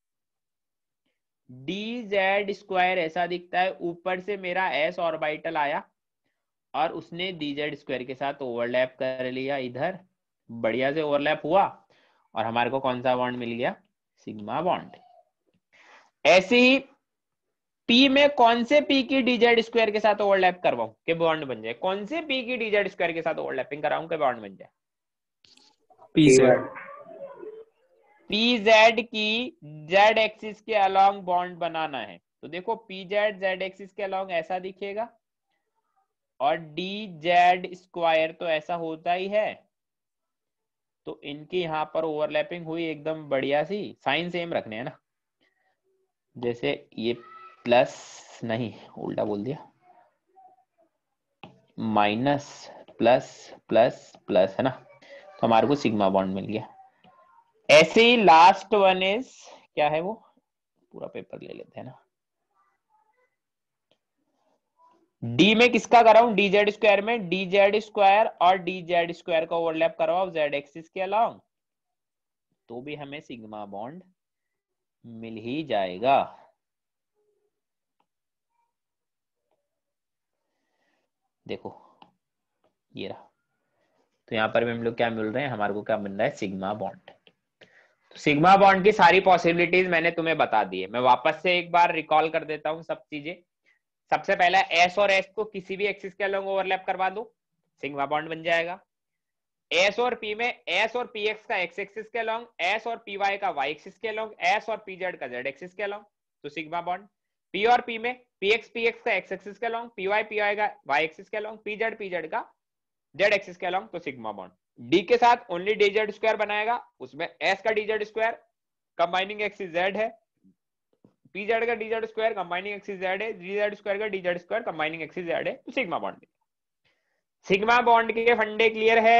डी जेड स्क्वायर ऐसा दिखता है। ऊपर से मेरा एस ऑर्बिटल आया और उसने डी जेड स्क्वायर के साथ ओवरलैप कर लिया, इधर बढ़िया से ओवरलैप हुआ, और हमारे को कौन सा बॉन्ड मिल गया? Sigma bond. ऐसे ही पी में कौन से पी की डी जेड स्क्वायर के साथ ओवरलैप करवाऊं कि बॉन्ड बन जाए? कौन से पी की डी जेड स्क्वायर के साथ ओवरलैपिंग कराऊं कि बॉन्ड बन जाए? P z. पी जेड की जेड एक्सिस के अलोंग बॉन्ड बनाना है। तो देखो पी जेड जेड एक्सिस के अलोंग ऐसा दिखेगा, और डी जेड स्क्वायर तो ऐसा होता ही है। तो इनकी यहां पर ओवरलैपिंग हुई एकदम बढ़िया सी। साइन सेम रखने हैं ना, जैसे ये प्लस नहीं, उल्टा बोल दिया, माइनस प्लस प्लस प्लस, है ना। तो हमारे को सिग्मा बॉन्ड मिल गया। ऐसे ही लास्ट वन इज क्या है, वो पूरा पेपर ले लेते हैं ना। डी में किसका कराऊं? डी जेड स्क्वायर में डी जेड स्क्वायर और डी जेड स्क्वायर का ओवरलैप करवाओ जेड एक्सिस के अलोंग, तो भी हमें सिग्मा बॉन्ड मिल ही जाएगा। देखो ये रहा। तो यहां पर भी हम लोग क्या मिल रहे हैं? हमारे को क्या मिल रहा है? Sigma bond. तो सिग्मा बॉन्ड की सारी पॉसिबिलिटीज मैंने तुम्हें बता दी है। मैं वापस से एक बार रिकॉल कर देता हूं सब चीजें। सबसे पहला एस और एस को किसी भी एक्सिस के अलोंग ओवरलैप करवा दो, सिग्मा बॉन्ड बन जाएगा। एस और पी में एस और पी एक्स का एक्स एक्सिस के अलोंग, एस और पी वाई का वाई एक्सिस के अलोंग, एस और पी जेड का जेड एक्सिस के अलोंग, तो सिग्मा बॉन्ड। पी और पी में पी एक्स पी एक्स का एक्स एक्सिस के along, p y p Y का वाई एक्सिस के along, p z p z का जेड एक्सिस के अलोंग, तो सिग्मा बॉन्ड। डी के साथ ओनली डी जेड स्क्वायर बनाएगा, उसमें एस का d Z square combining axis z है, पी जेड का d Z square combining axis z है, डी जेड स्क्वायर का d Z square combining axis z है, तो सिग्मा बॉन्ड। सिग्मा बॉन्ड के फंडे क्लियर है?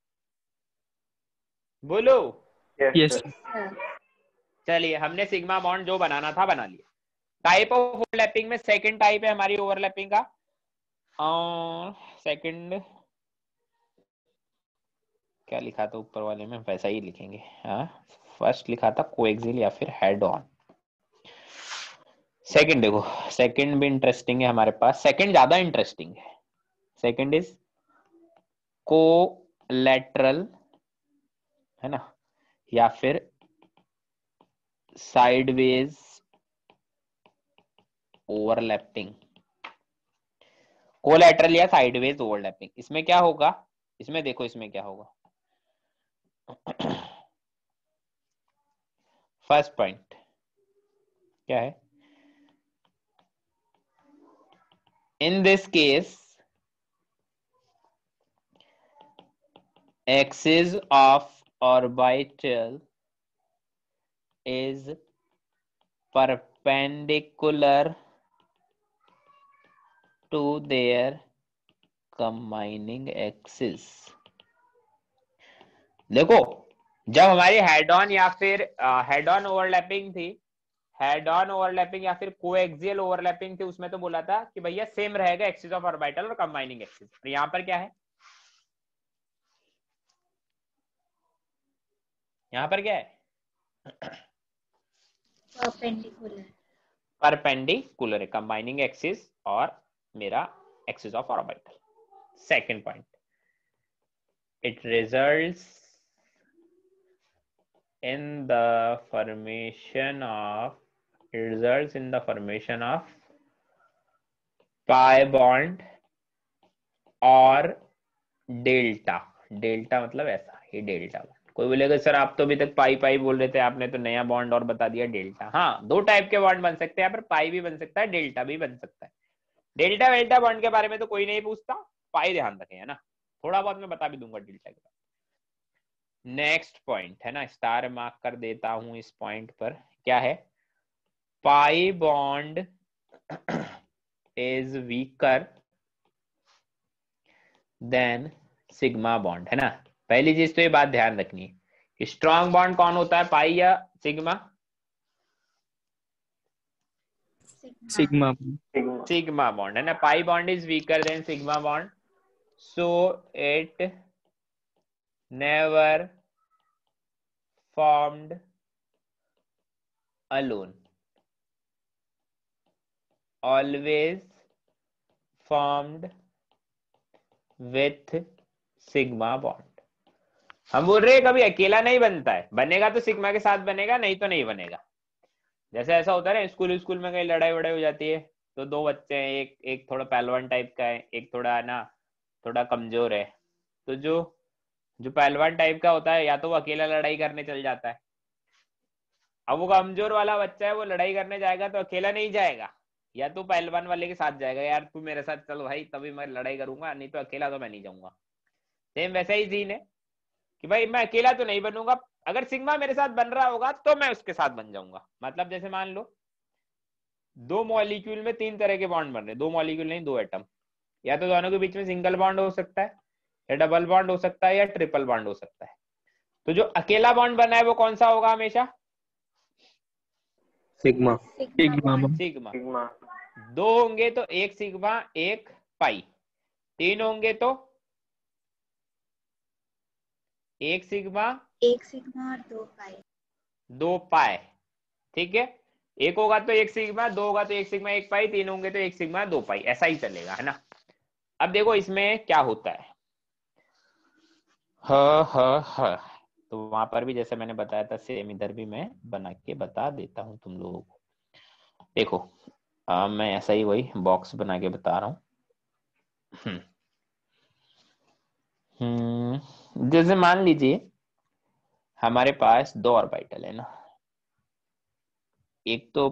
बोलो यस Yes, sir. चलिए, हमने सिग्मा बॉन्ड जो बनाना था बना लिया। टाइप ऑफ ओवरलैपिंग में सेकंड टाइप है हमारी ओवरलैपिंग का। सेकंड क्या लिखा था ऊपर वाले में? वैसा ही लिखेंगे। हाँ, फर्स्ट लिखा था कोएक्सियल या फिर हेड ऑन। सेकंड देखो, सेकंड भी इंटरेस्टिंग है हमारे पास। सेकंड ज्यादा इंटरेस्टिंग है। सेकंड इज कोलैटरल है ना, या फिर साइडवेज ओवरलैपिंग। कोलैटरल या साइडवेज ओवरलैपिंग, इसमें क्या होगा, इसमें देखो इसमें क्या होगा। फर्स्ट पॉइंट क्या है, in this case axis of orbital is perpendicular to their combining axis। देखो जब हमारी हेड ऑन या फिर हेड ऑन ओवरलैपिंग थी, हेड ऑन ओवरलैपिंग या फिर कोएक्सियल ओवरलैपिंग थी, उसमें तो बोला था कि भैया सेम रहेगा एक्सिस ऑफ ऑर्बिटल और कंबाइनिंग एक्सिस। और यहां पर क्या है, यहां पर क्या है, परपेंडिकुलर। परपेंडिकुलर है कंबाइनिंग एक्सिस और मेरा axis of orbital. Second point, it results in the formation of it results in the formation of pi bond और डेल्टा। डेल्टा मतलब ऐसा ही डेल्टा बॉन्ड। कोई बोलेगा सर आप तो अभी तक पाई पाई बोल रहे थे, आपने तो नया बॉन्ड और बता दिया डेल्टा। हाँ, दो टाइप के बॉन्ड बन सकते हैं यहाँ पर, पाई भी बन सकता है, डेल्टा भी बन सकता है। डेल्टा वेल्टा बॉन्ड के बारे में तो कोई नहीं पूछता, पाई ध्यान रखें है ना, थोड़ा बहुत मैं बता भी दूंगा डेल्टा के बारे में। नेक्स्ट पॉइंट है ना, स्टार मार्क कर देता हूं इस पॉइंट पर, क्या है, pi bond is weaker than sigma bond है ना। पहली चीज तो ये बात ध्यान रखनी है, स्ट्रॉन्ग बॉन्ड कौन होता है, पाई या सिग्मा? सिग्मा सिग्मा बॉन्ड है ना। Pi bond is weaker than sigma bond, so it never formed alone, always formed with sigma bond। हम बोल रहे हैं कभी अकेला नहीं बनता है, बनेगा तो सिग्मा के साथ बनेगा, नहीं तो नहीं बनेगा। जैसे ऐसा होता है ना, स्कूल स्कूल में कहीं लड़ाई वड़ाई हो जाती है तो दो बच्चे हैं, एक एक थोड़ा पहलवान टाइप का है, एक थोड़ा है ना थोड़ा कमजोर है, तो जो जो पहलवान टाइप का होता है या तो वो अकेला लड़ाई करने चल जाता है। अब वो कमजोर वाला बच्चा है, वो लड़ाई करने जाएगा तो अकेला नहीं जाएगा, या तो पहलवान वाले के साथ जाएगा, यार तू मेरे साथ चल भाई तभी मैं लड़ाई करूंगा, नहीं तो अकेला तो मैं नहीं जाऊंगा। सेम वैसा ही सीन है कि भाई मैं अकेला तो नहीं बनूंगा, अगर सिग्मा मेरे साथ बन रहा होगा तो मैं उसके साथ बन जाऊंगा। मतलब जैसे मान लो दो मॉलिक्यूल में तीन तरह के बॉन्ड बन रहे, दो मॉलिक्यूल नहीं दो एटम, या तो दोनों के बीच में सिंगल बॉन्ड हो सकता है, या डबल बॉन्ड हो सकता है, या ट्रिपल बॉन्ड हो सकता है। तो जो अकेला बॉन्ड बना है वो कौन सा होगा हमेशा? Sigma sigma sigma. सिग्मा दो होंगे तो एक सिग्मा एक पाई, तीन होंगे तो एक सिग्मा एक सिग्मा और दो पाई। दो पाई, ठीक है। एक होगा तो एक सिग्मा, दो होगा तो एक सिग्मा एक पाई, तीन होंगे तो एक सिग्मा दो पाई, ऐसा ही चलेगा है ना। अब देखो इसमें क्या होता है, ह ह ह तो वहां पर भी जैसे मैंने बताया था सेम इधर भी मैं बना के बता देता हूं तुम लोगों को। देखो आ, मैं ऐसा ही वही बॉक्स बना के बता रहा हूं। हम्म जैसे मान लीजिए हमारे पास दो ऑर्बिटल है ना, एक तो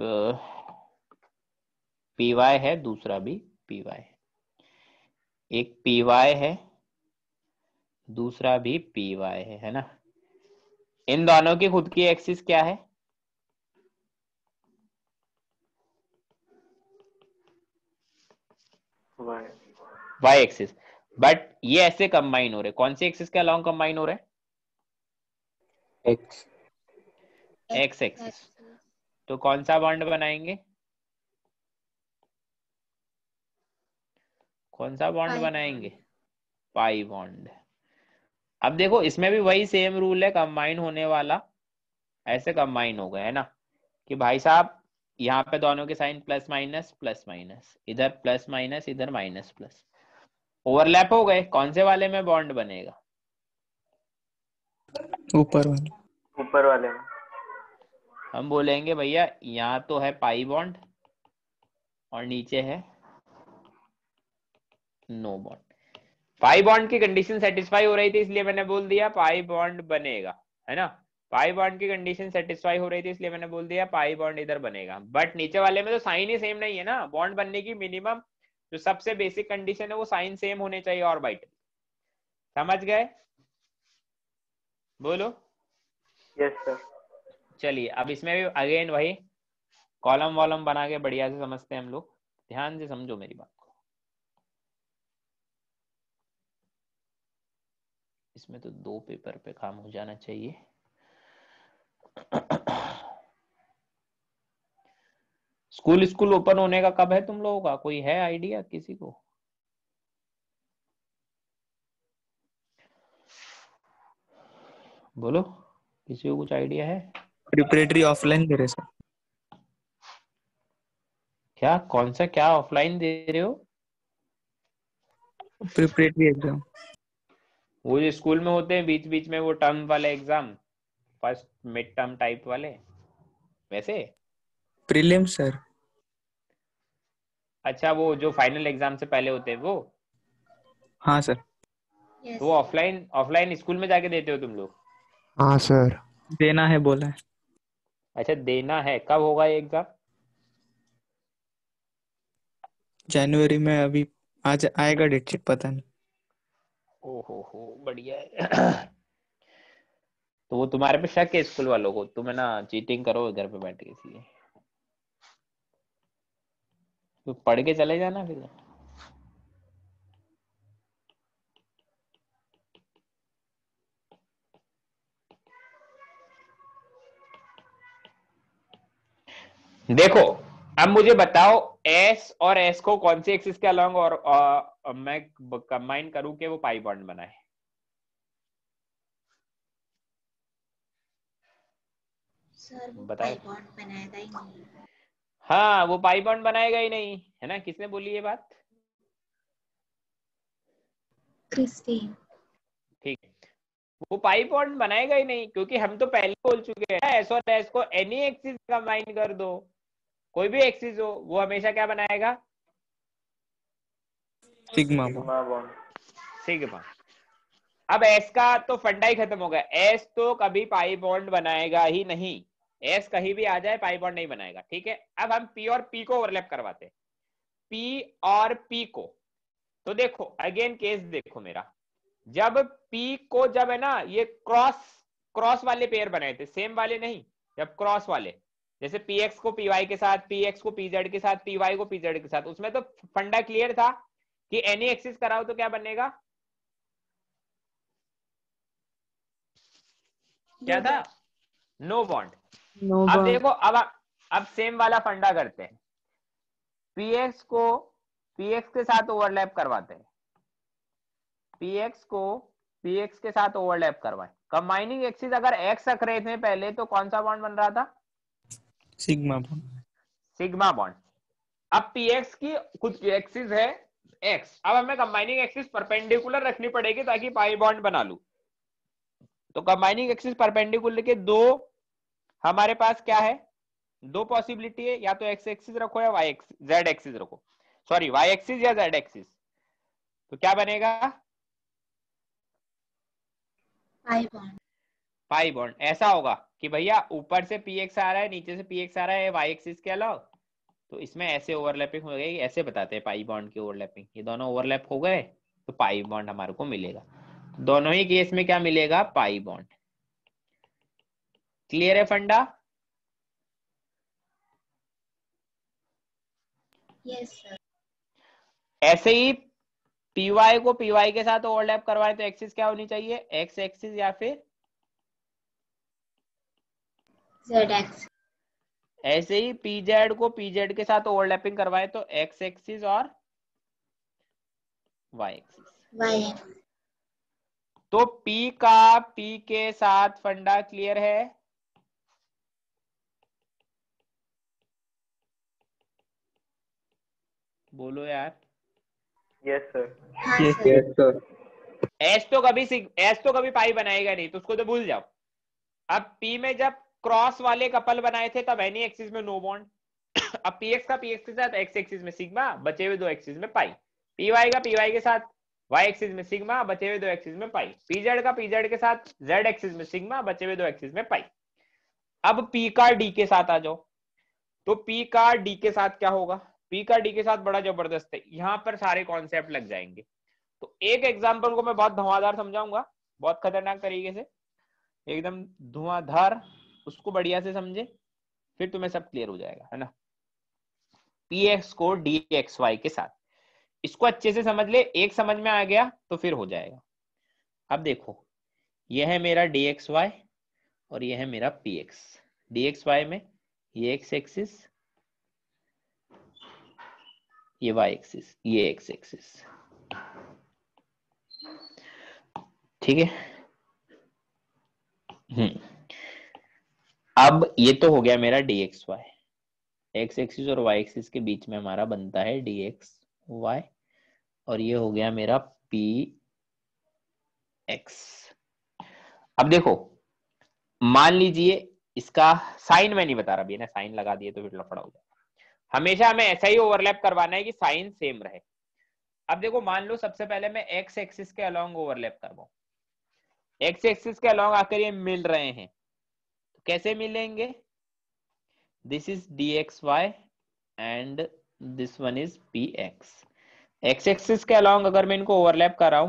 पी वाई है, दूसरा भी पी वाई है। एक पी वाई है, दूसरा भी पी वाई है, है ना। इन दोनों की खुद की एक्सिस क्या है? Y Y axis. बट ये ऐसे कंबाइन हो रहे, कौन सी एक्सिस के अलोंग कंबाइन हो रहे? X x axis. तो कौन सा बॉन्ड बनाएंगे, कौन सा बॉन्ड बनाएंगे? Pi bond. अब देखो इसमें भी वही सेम रूल है, कंबाइन होने वाला ऐसे कंबाइन हो गए है ना, कि भाई साहब यहाँ पे दोनों के sign plus minus plus minus, इधर प्लस माइनस इधर माइनस प्लस। ओवरलैप हो गए, कौन से वाले में बॉन्ड बनेगा? ऊपर वाले। ऊपर वाले में। हम बोलेंगे भैया यहाँ तो है पाई बॉन्ड और नीचे है नो बॉन्ड। पाई बॉन्ड की कंडीशन सेटिस्फाई हो रही थी इसलिए मैंने बोल दिया पाई बॉन्ड बनेगा, है ना। पाई बॉन्ड की कंडीशन सेटिस्फाई हो रही थी इसलिए मैंने बोल दिया पाई बॉन्ड इधर बनेगा। बट नीचे वाले में तो साइन ही सेम नहीं है ना। बॉन्ड बनने की मिनिमम जो सबसे बेसिक कंडीशन है वो साइन सेम होने चाहिए ऑर्बिटल। समझ गए? बोलो। Yes sir. चलिए अब इसमें भी अगेन वही कॉलम वॉलम बना के बढ़िया से समझते हैं हम लोग। ध्यान से समझो मेरी बात को। इसमें तो दो पेपर पे काम हो जाना चाहिए। स्कूल स्कूल ओपन होने का कब है तुम लोगों का? कोई है आइडिया किसी को? बोलो, किसी को कुछ आइडिया है? प्रिपरेटरी ऑफलाइन दे रहे सर। क्या? कौन सा क्या ऑफलाइन दे रहे हो? Preparatory exam. वो जो स्कूल में होते हैं बीच बीच में वो टर्म वाले exam, first mid term type वाले, वैसे? Prelim sir. अच्छा, वो जो फाइनल एग्जाम से पहले होते हैं वो? हाँ सर। Yes. तो वो ऑफलाइन ऑफलाइन स्कूल में जाके देते हो तुम लोग? हाँ सर। देना है बोला है। अच्छा देना है। कब होगा ये एग्जाम? जनवरी में। अभी आज आएगा डेट शीट, पता नहीं। ओहो हो बढ़िया है। तो वो तुम्हारे पे शक है स्कूल वालों को, तुम है ना चीटिंग करो घर पे बैठ के, इसलिए तो पढ़ के चले जाना फिर। देखो अब मुझे बताओ एस और एस को कौन सी एक्सिस के अलोंग और, और मैं कंबाइन करूं कि वो पाई बॉन्ड बनाए? सर वो बताए। पाई बॉन्ड बनाएगा ही नहीं। हाँ वो पाई बॉन्ड बनाएगा ही नहीं, है ना। किसने बोली ये बात? क्रिस्टीन। ठीक है, वो पाई बॉन्ड बनाएगा ही नहीं क्योंकि हम तो पहले बोल चुके हैं एस और एस को एनी एक्सिस कंबाइन कर दो, कोई भी एक्सिस हो वो हमेशा क्या बनाएगा? Sigma bond. Sigma bond. Sigma. अब एस का तो फंडा ही खत्म हो गया, एस तो कभी पाई बॉन्ड बनाएगा ही नहीं। एस कहीं भी आ जाए पाई बॉन्ड नहीं बनाएगा, ठीक है। अब हम पी और पी को ओवरलैप करवाते हैं, पी और पी को। तो देखो अगेन केस देखो मेरा, जब पी को जब है ना ये क्रॉस क्रॉस वाले पेयर बनाए थे, सेम वाले नहीं, जब क्रॉस वाले, जैसे पी एक्स को पी वाई के साथ, पी एक्स को पी जेड के साथ, पी वाई को पी जेड के साथ, उसमें तो फंडा क्लियर था कि एनी एक्सिस कराओ तो क्या बनेगा? क्या था? No bond. नो अब बॉन्ड। देखो अब अब सेम वाला फंडा करते हैं, पीएक्स को पीएक्स के साथ ओवरलैप करवाते हैं, पीएक्स को पीएक्स के साथ ओवरलैप करवाएं। कंबाइनिंग एक्सिस अगर एक्स रख रहे थे पहले तो कौन सा बॉन्ड बन रहा था? Sigma bond. Sigma bond. अब पीएक्स की खुद की एक्सिस है एक्स, अब हमें कंबाइनिंग एक्सिस परपेंडिकुलर रखनी पड़ेगी ताकि पाई बॉन्ड बना लूं। तो कंबाइनिंग एक्सिस परपेंडिकुलर के दो हमारे पास क्या है, दो पॉसिबिलिटी है, या तो एक्स एक्सिस रखो या वाई एक्सिस जेड एक्सिस रखो, सॉरी वाई एक्सिस या जेड एक्सिस। तो क्या बनेगा? Pi bond. Pi bond. ऐसा होगा कि भैया ऊपर से पीएक्स आ रहा है नीचे से पीएक्स आ रहा है वाई एक्सिस के अलावा, तो इसमें ऐसे ओवरलैपिंग हो गई, ऐसे बताते हैं पाई बॉन्ड की ओवरलैपिंग। ये दोनों ओवरलैप हो गए तो पाई बॉन्ड हमारे को मिलेगा। दोनों ही केस में क्या मिलेगा? Pi bond. क्लियर है फंडा? Yes sir. ऐसे ही पीवाई को पीवाई के साथ ओवरलैप करवाए तो एक्सिस क्या होनी चाहिए? एक्स एक्सिस या फिर जेड एक्स। ऐसे ही पीजेड को पीजेड के साथ ओवरलैपिंग करवाए तो एक्स एक्सिस और वाई एक्सिस। Y x. तो पी का पी के साथ फंडा क्लियर है? बोलो यार। Yes sir. हाँ Yes, sir. yes, sir. S तो कभी एस तो कभी पाई बनाएगा नहीं, तो उसको तो भूल जाओ। अब पी में जब क्रॉस वाले कपल बनाए थे तब एनी एक्सिस में नो बॉन्ड। अब पीएक्स का पीएक्स के साथ एक्स एक्सिस में सिग्मा, बचे हुए दो एक्सिस में पाई। पीवाई का पीवाई के साथ वाई एक्सिस में सिग्मा, बचे हुए दो एक्सिस में पाई। पीजेड का पीजेड के साथ जेड एक्सिस में सिग्मा, बचे हुए दो एक्सिस में पाई। अब पी का डी के साथ आ जाओ, तो पी का डी के साथ क्या होगा? पी का डी के साथ बड़ा जबरदस्त है, यहां पर सारे कॉन्सेप्ट लग जाएंगे। तो एक एग्जांपल को मैं बहुत धुआंधार समझाऊंगा, बहुत खतरनाक तरीके से, एकदम धुआंधार, उसको बढ़िया से समझे, फिर तुम्हें सब क्लियर हो जाएगा, है ना। पी एक्स को डी एक्स वाई के साथ, इसको अच्छे से समझ ले, एक समझ में आ गया तो फिर हो जाएगा। अब देखो, यह है मेरा डी एक्स वाई और यह है मेरा p x. D x y में ये एक्स एक्सिस, ये वाई एक्सिस, ये एक्स एक्सिस, ठीक है। हम्म अब ये तो हो गया मेरा d x y, x axis और वाई एक्सिस के बीच में हमारा बनता है डी एक्स वाई, और ये हो गया मेरा पी एक्स। अब देखो, मान लीजिए इसका साइन मैं नहीं बता रहा, भी ना साइन लगा दिए तो फिर लफड़ा हो जाएगा। हमेशा हमें ऐसा ही ओवरलैप करवाना है कि साइन सेम रहे। अब देखो, मान लो सबसे पहले मैं एक्स एक्सिस के अलोंग ओवरलैप करवाऊं, एक्स एक्सिस के अलोंग आकर ये मिल रहे हैं, तो कैसे मिलेंगे? This is d x y and this one is p x. X axis के अलोंग अगर मैं इनको ओवरलैप कराऊं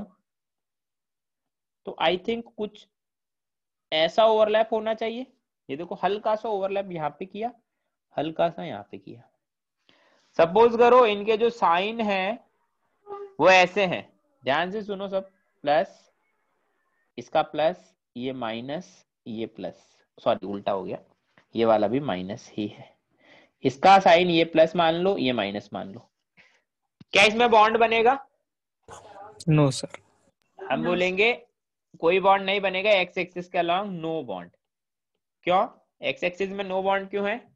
तो आई थिंक कुछ ऐसा ओवरलैप होना चाहिए। ये देखो, हल्का सा ओवरलैप यहाँ पे किया, हल्का सा यहाँ पे किया। सपोज करो इनके जो साइन है वो ऐसे हैं, ध्यान से सुनो सब, प्लस इसका प्लस, ये माइनस, ये प्लस, सॉरी उल्टा हो गया, ये वाला भी माइनस ही है। इसका साइन ये प्लस मान लो, ये माइनस मान लो, क्या इसमें बॉन्ड बनेगा? No, sir. हम No, बोलेंगे कोई बॉन्ड नहीं बनेगा, एक्स एक्सिस के अलोंग नो बॉन्ड। क्यों एक्स एक्सिस में नो बॉन्ड क्यों है?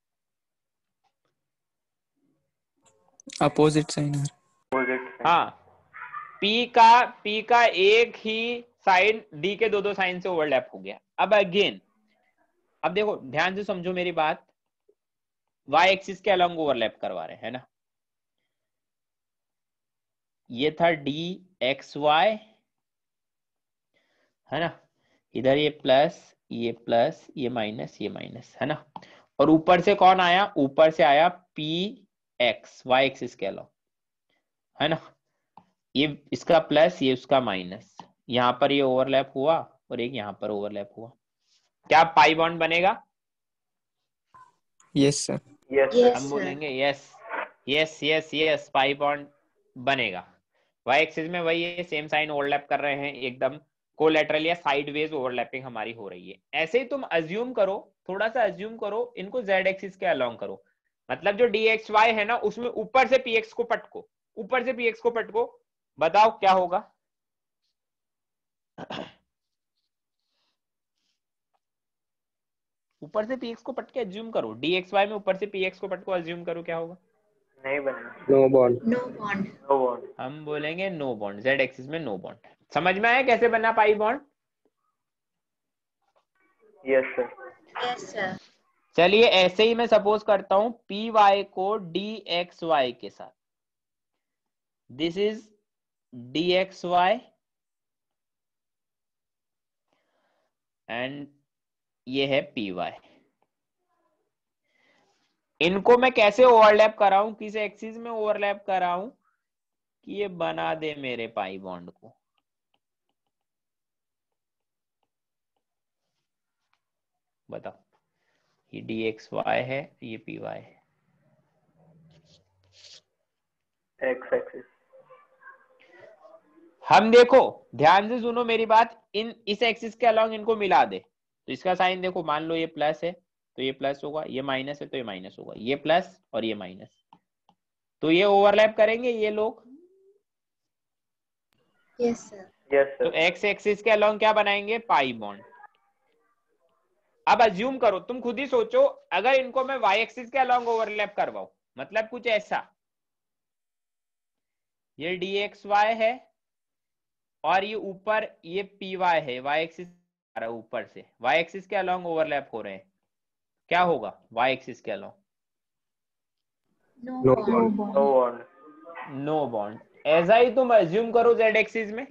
Opposite sign है. अपोजिट। हाँ, पी का पी का एक ही साइन डी के दो दो साइन से ओवरलैप हो गया। अब अगेन, अब देखो ध्यान से समझो मेरी बात, वाई एक्सिस के अलोंग ओवरलैप करवा रहे हैं, है ना। ये था डी एक्स वाई, है ना, इधर ये प्लस, ये प्लस, ये माइनस, ये माइनस, है ना। और ऊपर से कौन आया? ऊपर से आया पी एक्स, वाई एक्सिस के अलोंग, है ना। ये इसका प्लस, ये उसका माइनस, यहां पर ये ओवरलैप हुआ और एक यहां पर ओवरलैप हुआ, क्या पाई बॉन्ड बनेगा? Yes, sir. यस yes, हम sir. बोलेंगे yes yes yes yes, pi bond बनेगा। वाई एक्सिस में वही है, सेम साइन ओवरलैप कर रहे हैं, एकदम कोलैटरल या साइडवेज ओवरलैपिंग हमारी हो रही है। ऐसे ही तुम अज्यूम करो, थोड़ा सा अज्यूम करो, इनको जेड एक्सिस के अलोंग करो, मतलब जो डी एक्स वाई है ना, उसमें ऊपर से पी एक्स को पटको, ऊपर से पी एक्स को पटको, बताओ क्या होगा? ऊपर से पीएक्स को पटके अज्यूम करो, डीएक्सवाई में ऊपर से पीएक्स को पटको अज्यूम करो, क्या होगा? नहीं बनेगा। No bond. No bond. No bond. हम बोलेंगे नो बॉन्ड, जेड एक्सिस में नो बॉन्ड। समझ में आया कैसे बना pi bond? Yes sir. Yes, sir. चलिए ऐसे ही मैं सपोज करता हूं पी वाई को डी एक्स वाई के साथ, this is d x y and ये है पी वाई। इनको मैं कैसे ओवरलैप कराऊं, किस एक्सिस में ओवरलैप कराऊं कि ये बना दे मेरे पाई बॉन्ड को? बताओ, ये डी एक्स वाई है, ये पी वाई है, एक्स एक्सिस। हम देखो ध्यान से सुनो मेरी बात, इन इस एक्सिस के अलोंग इनको मिला दे, तो इसका साइन देखो, मान लो ये प्लस है तो ये प्लस होगा, ये माइनस है तो ये माइनस होगा, ये प्लस और ये माइनस, तो ये ओवरलैप करेंगे ये लोग। Yes, sir. यस तो सर। एक्स एक्सिस के अलोंग क्या बनाएंगे? Pi bond. अब अज्यूम करो, तुम खुद ही सोचो, अगर इनको मैं वाई एक्सिस के अलोंग ओवरलैप करवाऊं, मतलब कुछ ऐसा, ये डी एक्स वाई है और ये ऊपर ये पी वाई है, वाई एक्सिस आ रहा है ऊपर से, वाई एक्सिस के अलोंग ओवरलैप हो रहे हैं, क्या होगा वाई एक्सिस के along? No No bond. bond. No bond. No bond. ऐसा ही तुम अज्यूम करो जेड एक्सिस में,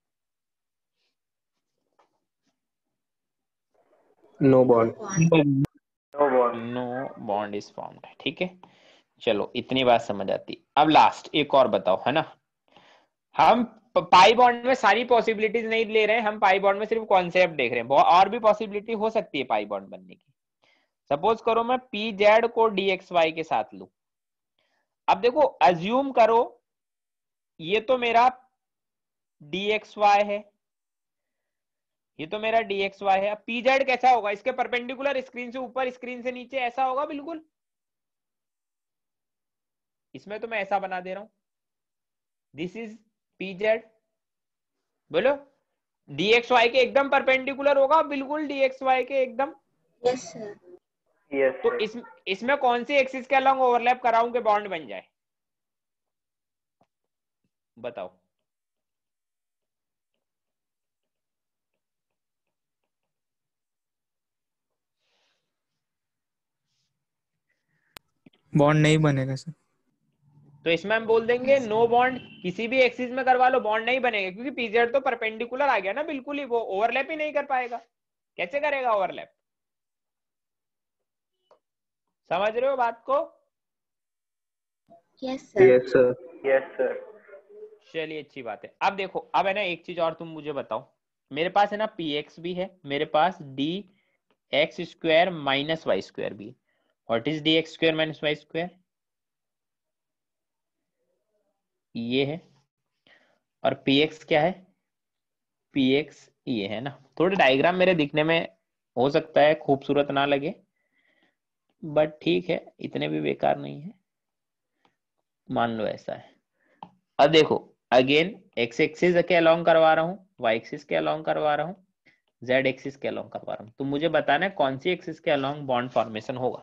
No No bond. bond. No bond. No bond is formed. ठीक है, चलो इतनी बात समझ आती. अब लास्ट एक और बताओ, है ना, हम पाई बॉन्ड में सारी पॉसिबिलिटीज नहीं ले रहे हैं, हम पाई बॉन्ड में सिर्फ कॉन्सेप्ट देख रहे हैं, और भी पॉसिबिलिटी हो सकती है पाई बॉन्ड बनने की. सपोज करो मैं पी जेड को डी एक्स वाई के साथ लू. अब देखो अज्यूम करो ये तो मेरा डी एक्स वाई है, ये तो मेरा डी एक्स वाई है. अब पी जेड कैसा होगा? इसके परपेंडिकुलर, स्क्रीन से ऊपर स्क्रीन से नीचे, ऐसा होगा बिल्कुल. इसमें तो मैं ऐसा बना दे रहा हूं, दिस इज पी जेड. बोलो डी एक्स वाई के एकदम परपेंडिकुलर होगा बिल्कुल, डी एक्स वाई के एकदम. Yes, sir. यस तो सर. इस इसमें कौन सी एक्सिस के अलॉन्ग ओवरलैप कराऊं कि बॉन्ड बन जाए? बताओ. बॉन्ड नहीं बनेगा सर. तो इसमें हम बोल देंगे नो बॉन्ड. किसी भी एक्सिस में करवा लो बॉन्ड नहीं बनेगा, क्योंकि पीजेड तो परपेंडिकुलर आ गया ना बिल्कुल ही, वो ओवरलैप ही नहीं कर पाएगा. कैसे करेगा ओवरलैप? समझ रहे हो बात को? Yes, sir. Yes sir. Yes sir. चलिए अच्छी बात है. अब देखो, अब है ना एक चीज और तुम मुझे बताओ, मेरे पास है ना पी एक्स भी है, मेरे पास d x square minus Y square भी है. What is d x square minus Y square? ये है. और पी एक्स क्या है? पी एक्स ये है ना. थोड़े डायग्राम मेरे दिखने में हो सकता है खूबसूरत ना लगे, बट ठीक है, इतने भी बेकार नहीं है, मान लो ऐसा है. अब देखो अगेन एक्स एक्सिस के अलोंग करवा रहा हूँ, वाई एक्सिस के अलोंग करवा रहा हूँ, जेड एक्सिस के अलोंग करवा रहा हूँ. तो मुझे बताना है कौन सी एक्सिस के अलोंग बॉन्ड फॉर्मेशन होगा.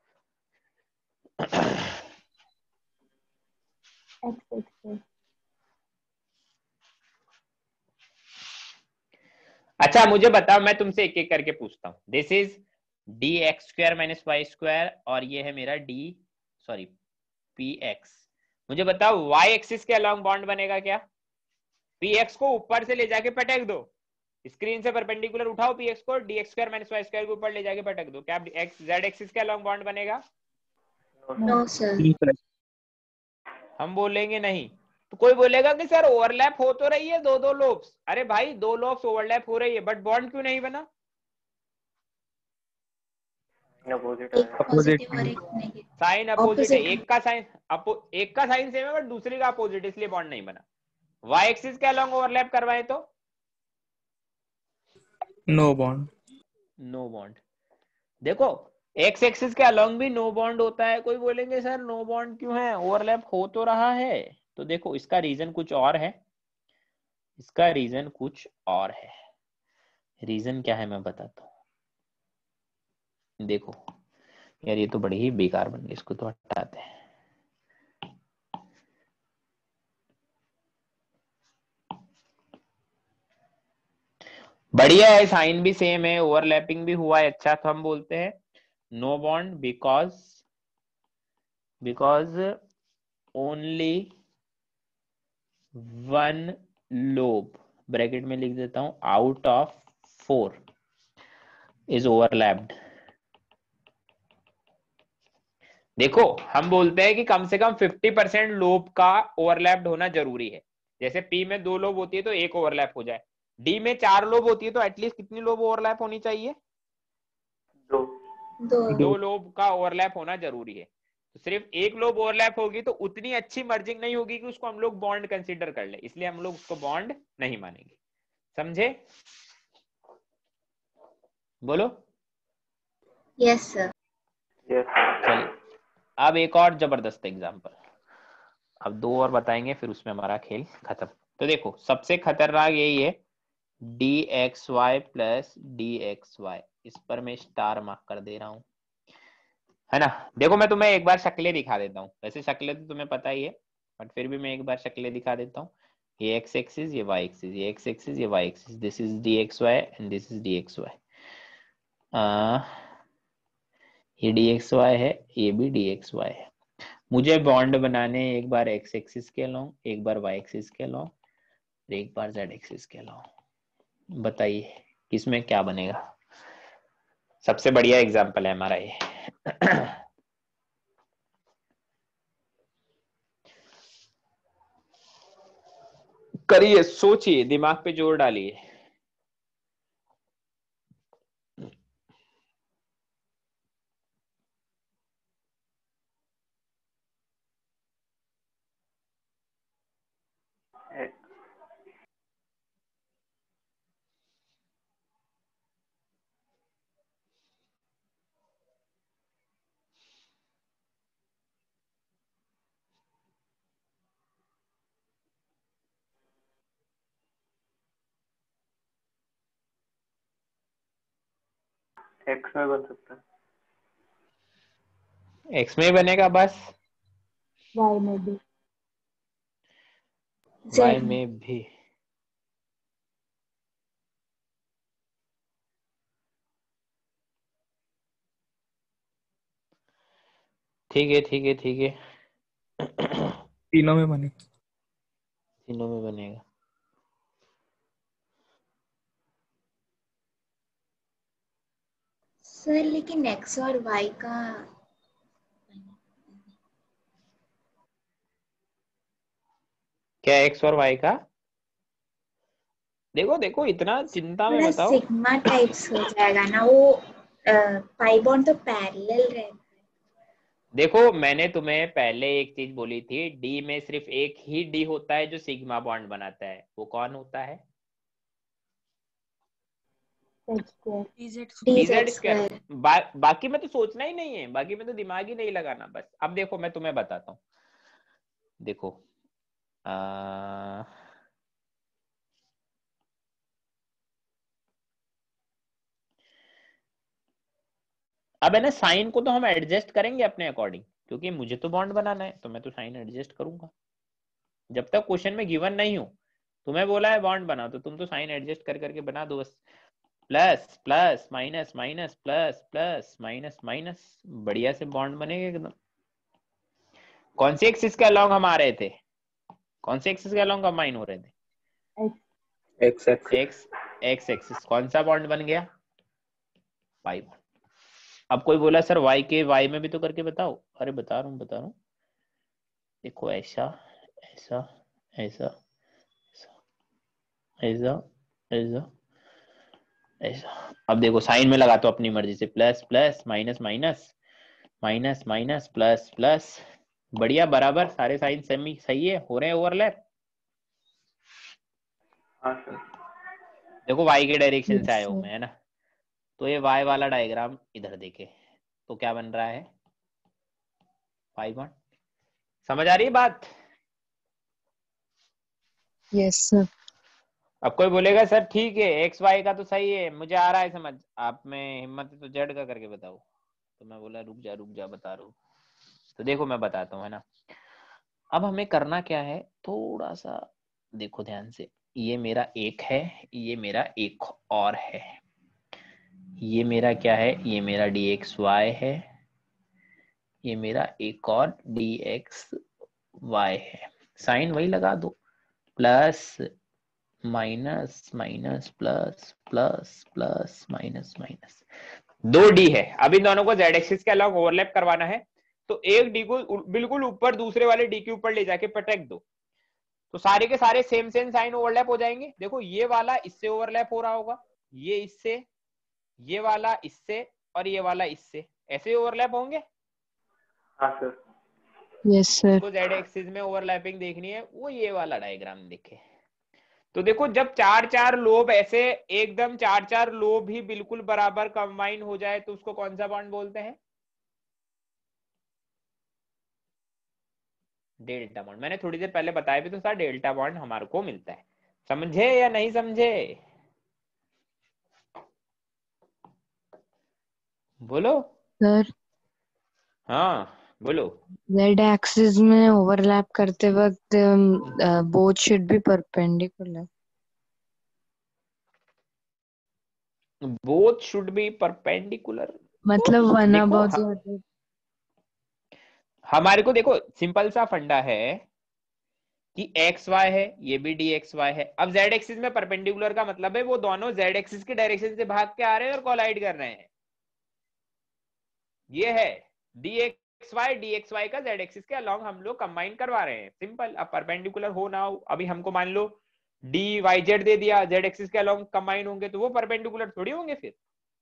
अच्छा मुझे बताओ, मैं तुमसे एक एक करके पूछता हूँ. This is d x square minus Y square और ये है मेरा डी सॉरी पी एक्स. मुझे बताओ वाई एक्सिस के अलोंग बॉन्ड बनेगा क्या? पी एक्स को ऊपर से ले जाके पटक दो, स्क्रीन से परपेंडिकुलर उठाओ पी एक्स को, d x square minus Y square के ऊपर ले जाके पटक दो, क्या एक्स जेड एक्सिस के अलोंग बॉन्ड बनेगा? No, sir. हम बोलेंगे नहीं. तो कोई बोलेगा कि सर ओवरलैप हो तो रही है दो दो लोब्स. अरे भाई दो लोब्स ओवरलैप हो रही है, बट बॉन्ड क्यों नहीं बना? अपोजिट एक है. पॉजिटिव और एक नेगेटिव. साइन अपोजिट है, Opposite. एक का साइन अपो, एक का साइन सेम है बट दूसरी का अपोजिट, इसलिए बॉन्ड नहीं बना. वाई एक्सिस के अलोंग ओवरलैप करवाए तो No bond. No bond. देखो एक्स एक्सिस के अलोंग भी नो बॉन्ड होता है. कोई बोलेंगे सर नो बॉन्ड क्यों है, ओवरलैप हो तो रहा है. तो देखो इसका रीजन कुछ और है, इसका रीजन कुछ और है. रीजन क्या है मैं बताता हूँ. देखो यार ये तो बड़ी ही बेकार बन गई, इसको तो हटाते हैं. बढ़िया है, साइन भी सेम है, ओवरलैपिंग भी हुआ है, अच्छा. तो हम बोलते हैं no bond because because only one lobe, bracket में लिख देता हूं, out of four is overlapped. देखो हम बोलते हैं कि कम से कम फिफ्टी परसेंट लोब का ओवरलैप्ड होना जरूरी है. जैसे पी में दो लोब होती है तो एक ओवरलैप हो जाए, डी में चार लोब होती है तो एटलीस्ट कितनी लोब ओवरलैप होनी चाहिए? दो. दो. दो लोब का ओवरलैप होना जरूरी है. तो सिर्फ एक लोब ओवरलैप होगी तो उतनी अच्छी मर्जिंग नहीं होगी कि उसको हम लोग बॉन्ड कंसीडर कर ले, इसलिए हम लोग उसको बॉन्ड नहीं मानेंगे. समझे? बोलो. Yes, sir. यस. चलिए अब एक और जबरदस्त एग्जांपल, अब दो और बताएंगे फिर उसमें हमारा खेल खत्म. तो देखो सबसे खतरनाक यही है, d x y plus d x y. इस पर मैं स्टार मार्क कर दे रहा हूं, है ना. देखो मैं तुम्हें एक बार शक्लें दिखा देता हूँ, वैसे शक्लें तो तुम्हें पता ही है. बट फिर भी मैं एक बार शक्लें दिखा देता हूँ। ये एक्स एक्सिस, ये वाई एक्सिस, ये एक्स एक्सिस, ये Y axis, this is d x y and this is d x y. ये डी एक्स वाई है, ये भी डी एक्स वाई है। मुझे बॉन्ड बनाने एक बार एक्स एक्सिस के लो, एक बार वाई एक्सिस के लो, एक बार जेड एक्सिस के लो। बताइए किसमें क्या बनेगा? सबसे बढ़िया एग्जांपल है हमारा ये। करिए, सोचिए, दिमाग पे जोर डालिए। एक्स में बन सकता है। एक्स में बनेगा बस, वाई में भी। वाई जेड में में भी। ठीक है ठीक है ठीक है। तीनों में बने। तीनों में बनेगा। सर लेकिन एक्स और वाई का क्या एक्स और वाई का? देखो देखो, इतना चिंता में थोड़ा बताओ। सिग्मा टाइप्स हो जाएगा ना वो। पाई बॉन्ड तो पैरेलल रहता है। देखो मैंने तुम्हें पहले एक चीज बोली थी, डी में सिर्फ एक ही डी होता है जो सिग्मा बॉन्ड बनाता है। वो कौन होता है? Z square. D z d d square. Z z square. Square. बा, बाकी में तो सोचना ही नहीं है, बाकी में तो दिमाग ही नहीं लगाना बस। अब देखो मैं तुम्हें बताता हूँ। देखो आ, अब है ना, साइन को तो हम एडजस्ट करेंगे अपने अकॉर्डिंग, क्योंकि मुझे तो बॉन्ड बनाना है, तो मैं तो साइन एडजस्ट करूंगा। जब तक क्वेश्चन में गिवन नहीं हो, तुम्हें बोला है बॉन्ड बनाओ, तो तुम तो साइन एडजस्ट कर करके बना दो बस। Plus plus minus minus plus plus minus minus, बढ़िया से बॉन्ड बनेगा एकदम। कौन सी एक्सिस के अलोंग हम आ रहे थे? कौन सी एक्सिस के अलोंग कंबाइन हो रहे थे? X x. X x axis. कौन सा बॉन्ड बन गया? Pi bond. अब कोई बोला सर वाई के वाई में भी तो करके बताओ। अरे बता रहा हूँ बता रहा हूँ। देखो ऐसा ऐसा ऐसा ऐसा ऐसा ऐसा। अब देखो साइन में लगाता हूँ अपनी मर्जी से, plus plus minus minus minus minus plus plus. बढ़िया, बराबर, सारे साइन सेमी सही है, हो रहे हैं ओवरलैप। हाँ सर। देखो वाई के डायरेक्शन से यस आया हूं सर। मैं, है ना। तो ये वाई वाला डायग्राम इधर देखे तो क्या बन रहा है? Pi bond. समझ आ रही है बात? Yes sir. अब कोई बोलेगा सर ठीक है एक्स वाई का तो सही है, मुझे आ रहा है समझ, आप में हिम्मत है तो जेड का करके बताओ। तो मैं बोला रुक जा रुक जा बता रहा हूँ। तो देखो मैं बताता हूँ, है ना। अब हमें करना क्या है, थोड़ा सा देखो ध्यान से। ये मेरा एक है, ये मेरा एक और है। ये मेरा क्या है? ये मेरा डी एक्स वाई है, ये मेरा एक और डी एक्स वाई है। साइन वही लगा दो, plus minus minus plus plus plus minus minus. दो डी है, अब इन दोनों को जेड एक्सिस के अलग ओवरलैप करवाना है। तो एक डी को बिल्कुल ऊपर दूसरे वाले डी के ऊपर ले जाके पटक दो, तो सारे के सारे सेम सेम साइन ओवरलैप हो जाएंगे। देखो ये वाला इससे ओवरलैप हो रहा होगा, ये इससे, ये वाला इससे, और ये वाला इससे, ऐसे ओवरलैप होंगे। हाँ सर। Yes sir. इसको जेड एक्सिस में ओवरलैपिंग देखनी है, वो ये वाला डायग्राम देखे। तो देखो जब चार चार लोब ऐसे एकदम चार चार लोब ही बिल्कुल बराबर कंबाइन हो जाए तो उसको कौन सा बॉन्ड बोलते हैं? Delta bond. मैंने थोड़ी देर पहले बताया भी तो सर, डेल्टा बॉन्ड हमारे को मिलता है। समझे या नहीं समझे? बोलो। सर हाँ बोलो। Z एक्सिस में ओवरलैप करते वक्त both should be perpendicular. Both should be perpendicular, मतलब वन देखो अबाउट ह- द अदर। हमारे को देखो सिंपल सा फंडा है कि एक्स वाई है, ये भी डी एक्स वाई है। अब जेड एक्सिस में परपेंडिकुलर का मतलब है वो दोनों जेड एक्सिस के डायरेक्शन से भाग के आ रहे हैं और कोलाइड कर रहे हैं। ये है d x Y, d x y का जेड एक्सिस के अलोंग हम लोग कंबाइन करवा रहे हैं, सिंपल। अब परपेंडिकुलर हो ना हो, अभी हमको मान लो डी वाई जेड दे दिया, जेड एक्सिस के अलोंग कंबाइन होंगे तो वो परपेंडिकुलर थोड़ी होंगे फिर।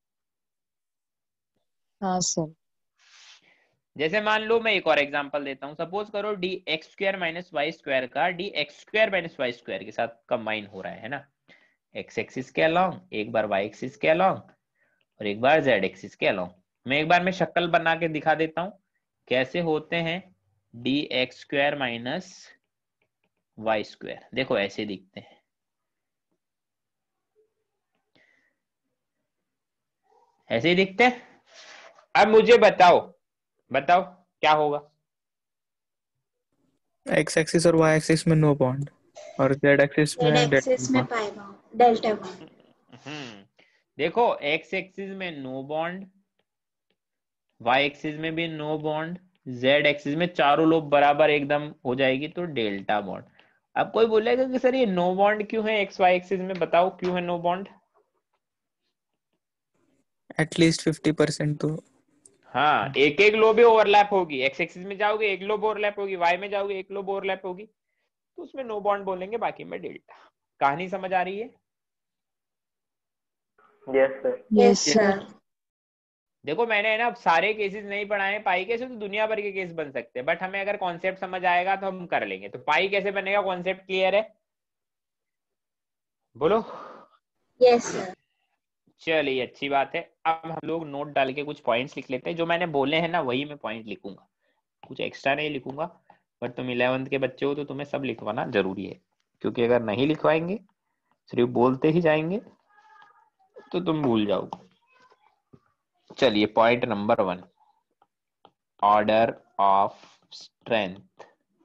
हाँ सर। जैसे मान लो मैं एक और एग्जांपल देता हूं, सपोज करो d x square minus Y square का d x square minus Y square के साथ कंबाइन हो रहा है ना, एक्स एक्सिस के अलोंग, एक बार वाई एक्सिस के अलोंग और एक बार जेड एक्सिस के अलोंग। मैं एक बार मैं शक्ल बना के दिखा देता हूं कैसे होते हैं d x square minus Y square. देखो ऐसे दिखते हैं, ऐसे ही दिखते हैं। अब मुझे बताओ, बताओ क्या होगा। एक्स एक्सिस और वाई एक्सिस में नो बॉन्ड और जेड एक्सिस जेड में एक्सिस डेल्टा में bond. Pi bond, delta bond. हम्म देखो एक्स एक्सिस में नो बॉन्ड, वाई एक्सिस में भी नो बॉन्ड, जेड एक्सिस में चारों लोग बराबर एकदम हो जाएगी तो डेल्टा बॉन्ड। अब कोई बोलेगा कि सर ये नो बॉन्ड क्यों है एक्स वाई एक्सिस में, बताओ क्यों है no bond. At least fifty percent तो। हाँ, एक एक लो भी ओवरलैप होगी, एक्स एक्सिस में जाओगे एक लोब ओवरलैप होगी, वाई में जाओगे एक लोब ओवरलैप होगी, तो उसमें नो बॉन्ड बोलेंगे, बाकी में डेल्टा। कहानी समझ आ रही है। Yes sir. Yes yes sir. देखो मैंने है ना सारे केसेस नहीं पढ़ाए, पाई कैसे तो दुनिया भर के केस बन सकते हैं, बट हमें अगर कॉन्सेप्ट समझ आएगा तो हम कर लेंगे। तो पाई कैसे बनेगा, कॉन्सेप्ट क्लियर है, बोलो। Yes sir. चलिए अच्छी बात है। अब हम लोग नोट डाल के कुछ पॉइंट्स लिख लेते हैं, जो मैंने बोले हैं ना वही मैं पॉइंट लिखूंगा, कुछ एक्स्ट्रा नहीं लिखूंगा। बट तुम इलेवेंथ के बच्चे हो तो तुम्हें सब लिखवाना जरूरी है, क्योंकि अगर नहीं लिखवाएंगे सिर्फ बोलते ही जाएंगे तो तुम भूल जाओगे। चलिए point number one, order of strength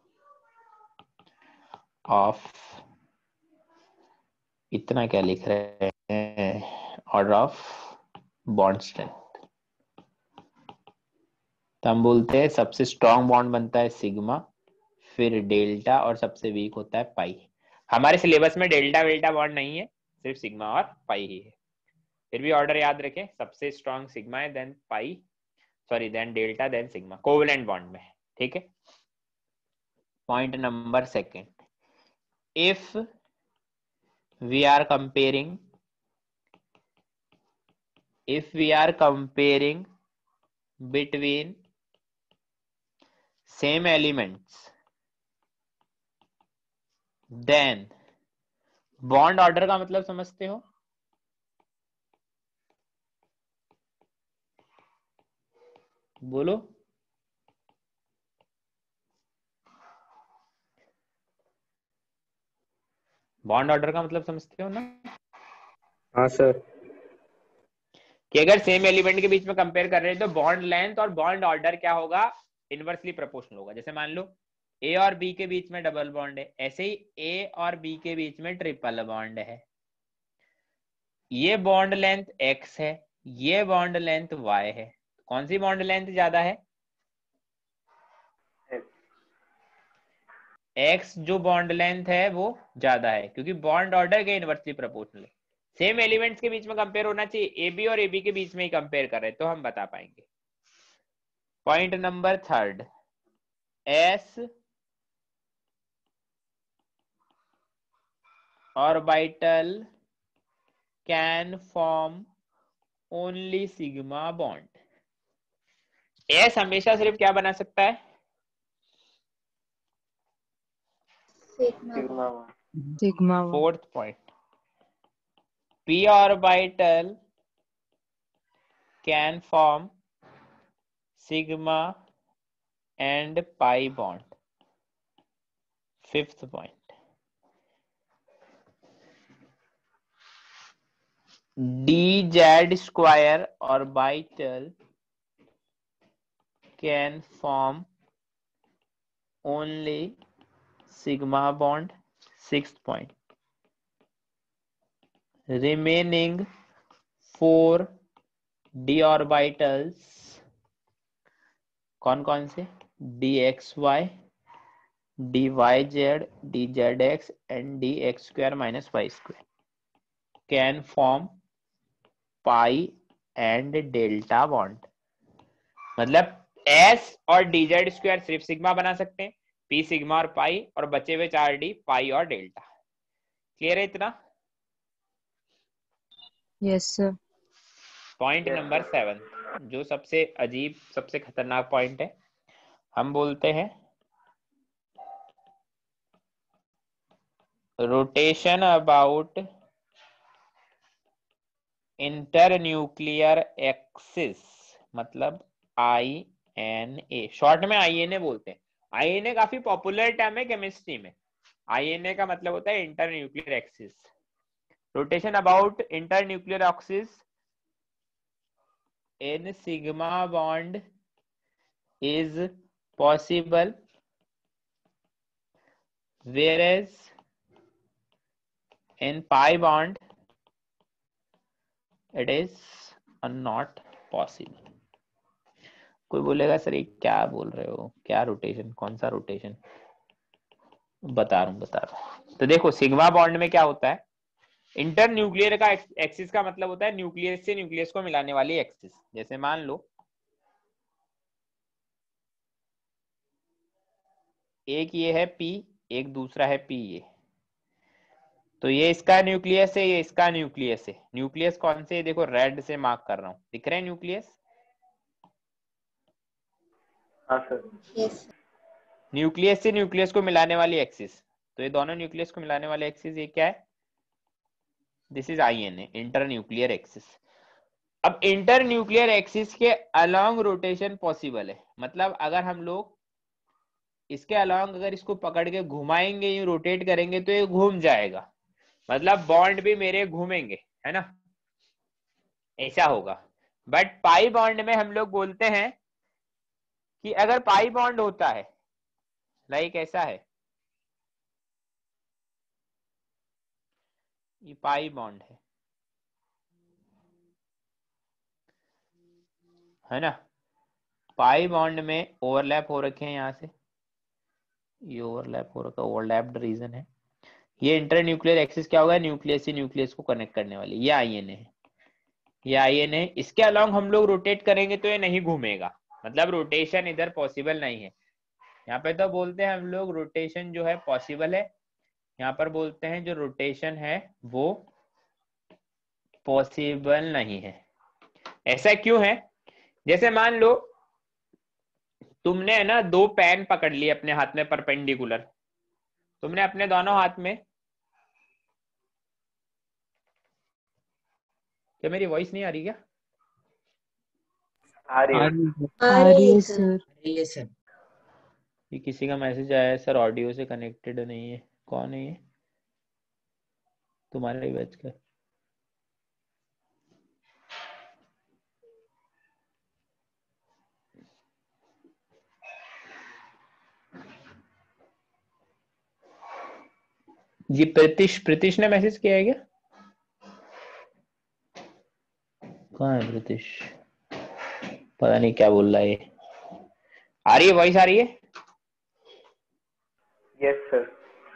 of, इतना क्या लिख रहे हैं, ऑर्डर ऑफ बॉन्ड स्ट्रेंथ। तो हम बोलते हैं सबसे स्ट्रॉन्ग बॉन्ड बनता है सिग्मा, फिर डेल्टा और सबसे वीक होता है पाई। हमारे सिलेबस में डेल्टा वेल्टा बॉन्ड नहीं है, सिर्फ सिग्मा और पाई ही है। फिर भी ऑर्डर याद रखें, सबसे स्ट्रॉन्ग सिग्मा है, then pi, sorry then delta, then sigma, covalent bond में, ठीक है। Point number second, if we are comparing if we are comparing between same elements then bond order का मतलब समझते हो, बोलो। बॉन्ड ऑर्डर का मतलब समझते हो ना, हाँ सर। कि अगर सेम एलिमेंट के बीच में कंपेयर कर रहे हैं तो बॉन्ड लेंथ और बॉन्ड ऑर्डर क्या होगा, इनवर्सली प्रोपोर्शनल होगा। जैसे मान लो ए और बी के बीच में डबल बॉन्ड है, ऐसे ही ए और बी के बीच में ट्रिपल बॉन्ड है। ये बॉन्ड लेंथ एक्स है, ये बॉन्ड लेंथ वाई है, कौन सी बॉन्ड लेंथ ज्यादा है, एक्स जो बॉन्ड लेंथ है वो ज्यादा है, क्योंकि बॉन्ड ऑर्डर के इनवर्सली प्रोपोर्शनल है। सेम एलिमेंट्स के बीच में कंपेयर होना चाहिए, ए बी और ए बी के बीच में ही कंपेयर कर रहे हैं तो हम बता पाएंगे। Point number third, s orbital can form only sigma bond. S हमेशा सिर्फ क्या बना सकता है, sigma sigma bond. Sigma. Fourth point, p orbital can form sigma and pi bond. Fifth point, d Z square orbital can form only sigma bond. Sixth point, remaining four d orbitals कौन कौन से, dxy, dyz, dzx and dx square minus y square can form pi and delta bond. मतलब s और dz स्क्वायर सिर्फ सिग्मा बना सकते हैं, p सिग्मा और पाई, और बचे हुए चार d पाई और डेल्टा. क्लियर है इतना? Yes sir. Point number seven, जो सबसे अजीब सबसे खतरनाक पॉइंट है, हम बोलते हैं रोटेशन अबाउट इंटरन्यूक्लियर एक्सिस, मतलब आई एन ए, शॉर्ट में आई एन ए बोलते हैं. आई एन ए काफी पॉपुलर टर्म है केमिस्ट्री में. आई एन ए का मतलब होता है internuclear axis. Rotation about internuclear axis in sigma bond is possible, whereas in pi bond it is not possible. कोई बोलेगा सर ये क्या बोल रहे हो, क्या रोटेशन, कौन सा रोटेशन? बता रहा हूं बता रहा हूं तो देखो सिग्मा बॉन्ड में क्या होता है, इंटर न्यूक्लियर का एक्सिस का मतलब होता है न्यूक्लियस से न्यूक्लियस को मिलाने वाली एक्सिस. जैसे मान लो एक ये है P, एक दूसरा है P, ये तो ये इसका न्यूक्लियस है, ये इसका न्यूक्लियस है. न्यूक्लियस कौन से, देखो रेड से मार्क कर रहा हूं, दिख रहे हैं न्यूक्लियस? हाँ सर. यस. न्यूक्लियस से न्यूक्लियस को मिलाने वाली एक्सिस, तो ये दोनों न्यूक्लियस को मिलाने वाली एक्सिस ये क्या है, this is I N A, inter nuclear axis. अब इंटर न्यूक्लियर एक्सिस के अलोंग रोटेशन पॉसिबल है, मतलब अगर हम लोग इसके अलोंग अगर इसको पकड़ के घुमाएंगे, ये रोटेट करेंगे तो ये घूम जाएगा, मतलब बॉन्ड भी मेरे घूमेंगे, है ना, ऐसा होगा. बट पाई बॉन्ड में हम लोग बोलते हैं कि अगर पाई बॉन्ड होता है, लाइक ऐसा है, ये पाई बॉन्ड है है ना, पाई बॉन्ड में ओवरलैप हो रखे हैं, यहाँ से ये ओवरलैप हो रखा, ओवरलैप्ड रीजन है. ये इंटर न्यूक्लियर एक्सिस क्या होगा, न्यूक्लियस से न्यूक्लियस को कनेक्ट करने वाली, ये आई एन ए है, ये आई एन ए. इसके अलोंग हम लोग रोटेट करेंगे तो ये नहीं घूमेगा, मतलब रोटेशन इधर पॉसिबल नहीं है. यहाँ पे तो बोलते हैं हम लोग रोटेशन जो है पॉसिबल है, यहाँ पर बोलते हैं जो रोटेशन है वो पॉसिबल नहीं है. ऐसा क्यों है, जैसे मान लो तुमने है ना दो पेन पकड़ लिए अपने हाथ में परपेंडिकुलर, तुमने अपने दोनों हाथ में, क्या मेरी वॉइस नहीं आ रही क्या? आ रही है. आ रही है सर। ये सर ये किसी का मैसेज आया है सर, ऑडियो से कनेक्टेड नहीं है. कौन है ये? तुम्हारा ही बैच का. जी प्रीतिश, प्रीतिश ने मैसेज किया है क्या? कहाँ है प्रीतिश? पता नहीं क्या बोल रहा है ये. आ रही है वॉइस, आ रही है? Yes sir.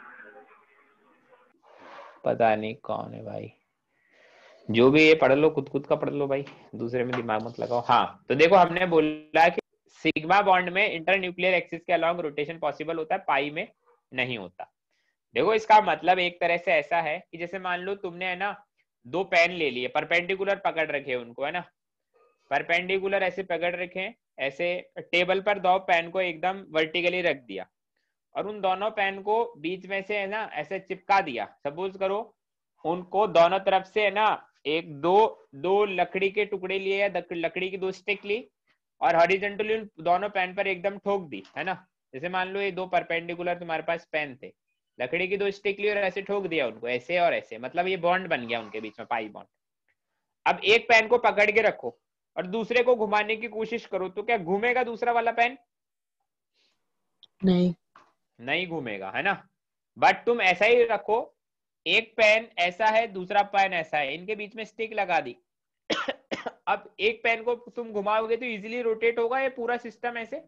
पता नहीं कौन है भाई, जो भी ये पढ़ लो, खुद खुद का पढ़ लो भाई, दूसरे में दिमाग मत लगाओ. हाँ तो देखो हमने बोला कि सिग्मा बॉन्ड में इंटर न्यूक्लियर एक्सिस के अलोंग रोटेशन पॉसिबल होता है, पाई में नहीं होता. देखो इसका मतलब एक तरह से ऐसा है कि जैसे मान लो तुमने है ना दो पेन ले लिए, परपेंडिकुलर पकड़ रखे उनको, है ना, परपेंडिकुलर ऐसे पकड़ रखे हैं, ऐसे टेबल पर दो पेन को एकदम वर्टिकली रख दिया और उन दोनों पेन को बीच में से है ना ऐसे चिपका दिया. सपोज करो उनको दोनों तरफ से है ना एक दो दो लकड़ी के टुकड़े लिए या लकड़ी की दो स्टिक ली और हॉरिजॉन्टली उन दोनों पेन पर एकदम ठोक दी, है ना. जैसे मान लो ये दो परपेंडिकुलर तुम्हारे पास पेन थे, लकड़ी की दो स्टिक ली और ऐसे ठोक दिया उनको, ऐसे और ऐसे, मतलब ये बॉन्ड बन गया उनके बीच में, पाई बॉन्ड. अब एक पेन को पकड़ के रखो और दूसरे को घुमाने की कोशिश करो तो क्या घूमेगा दूसरा वाला पेन? नहीं। नहीं घूमेगा, है ना। बट तुम ऐसा ही रखो, एक पेन ऐसा है दूसरा पेन ऐसा है, इनके बीच में स्टिक लगा दी अब एक पेन को तुम घुमाओगे तो इजीली रोटेट होगा ये पूरा सिस्टम ऐसे।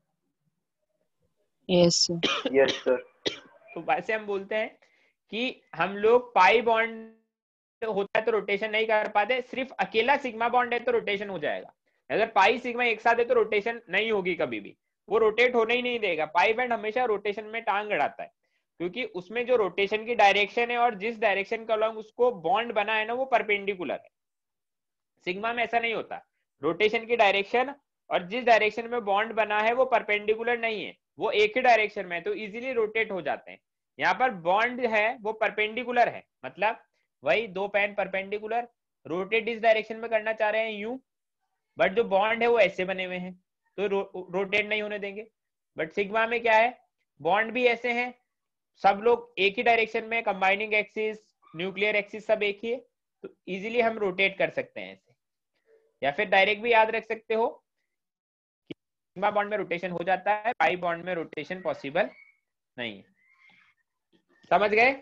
Yes sir. Yes sir. तो वैसे हम बोलते हैं कि हम लोग पाई बॉन्ड होता है तो रोटेशन नहीं कर पाते, सिर्फ अकेला सिग्मा बॉन्ड है तो रोटेशन हो जाएगा। अगर पाई सिग्मा एक साथ है तो रोटेशन नहीं होगी कभी भी, वो रोटेट होने ही नहीं देगा। पाई बॉन्ड हमेशा रोटेशन में टांग अड़ाता है, क्योंकि उसमें जो रोटेशन की डायरेक्शन है और जिस डायरेक्शन का अलॉन्ग उसको बॉन्ड बना है ना वो परपेंडिकुलर है। सिग्मा में ऐसा नहीं होता, रोटेशन की डायरेक्शन और जिस डायरेक्शन में बॉन्ड बना है वो परपेंडिकुलर नहीं है, वो एक ही डायरेक्शन में है, तो इजीली रोटेट हो जाते हैं। यहाँ पर बॉन्ड है वो परपेंडिकुलर है, मतलब वही दो पेन परपेंडिकुलर रोटेट इस डायरेक्शन में करना चाह रहे हैं यू, बट जो बॉन्ड है वो ऐसे बने हुए हैं तो रो, रोटेट नहीं होने देंगे। बट सिग्मा में क्या है, बॉन्ड भी ऐसे हैं, सब लोग एक ही डायरेक्शन में, कंबाइनिंग एक्सिस न्यूक्लियर एक्सिस सब एक ही है, तो इजीली हम रोटेट कर सकते हैं ऐसे। या फिर डायरेक्ट भी याद रख सकते हो कि सिग्मा बॉन्ड में रोटेशन हो जाता है, पाई बॉन्ड में रोटेशन पॉसिबल नहीं है। समझ गए?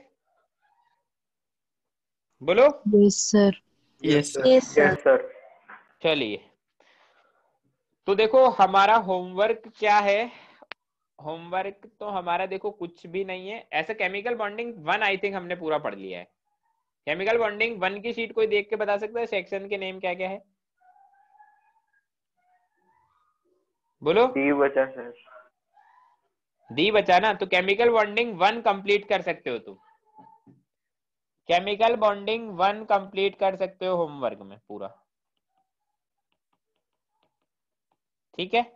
बोलो। Yes sir. Yes sir. Yes, sir. Yes sir. चलिए तो देखो हमारा होमवर्क क्या है। होमवर्क तो हमारा देखो कुछ भी नहीं है ऐसा। Chemical bonding one I think हमने पूरा पढ़ लिया है। केमिकल बॉन्डिंग वन की शीट कोई देख के बता सकता है सेक्शन के नेम क्या क्या है? बोलो। डी बचा सर। डी बचा ना, तो केमिकल बॉन्डिंग वन कंप्लीट कर सकते हो तुम। केमिकल बॉन्डिंग वन कंप्लीट कर सकते हो होमवर्क में पूरा, ठीक है।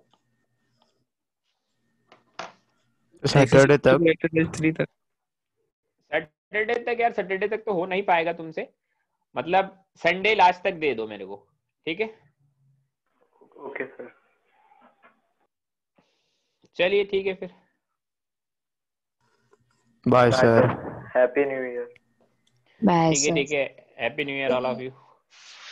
सैटरडे तक थ्री तक सैटरडे तक यार, सैटरडे तक तो हो नहीं पाएगा तुमसे, मतलब संडे लास्ट तक दे दो मेरे को, ठीक है। Okay sir. चलिए ठीक है फिर, bye sir. Happy new year. Bye ठीक है सर। ठीक है। Happy new year all of you.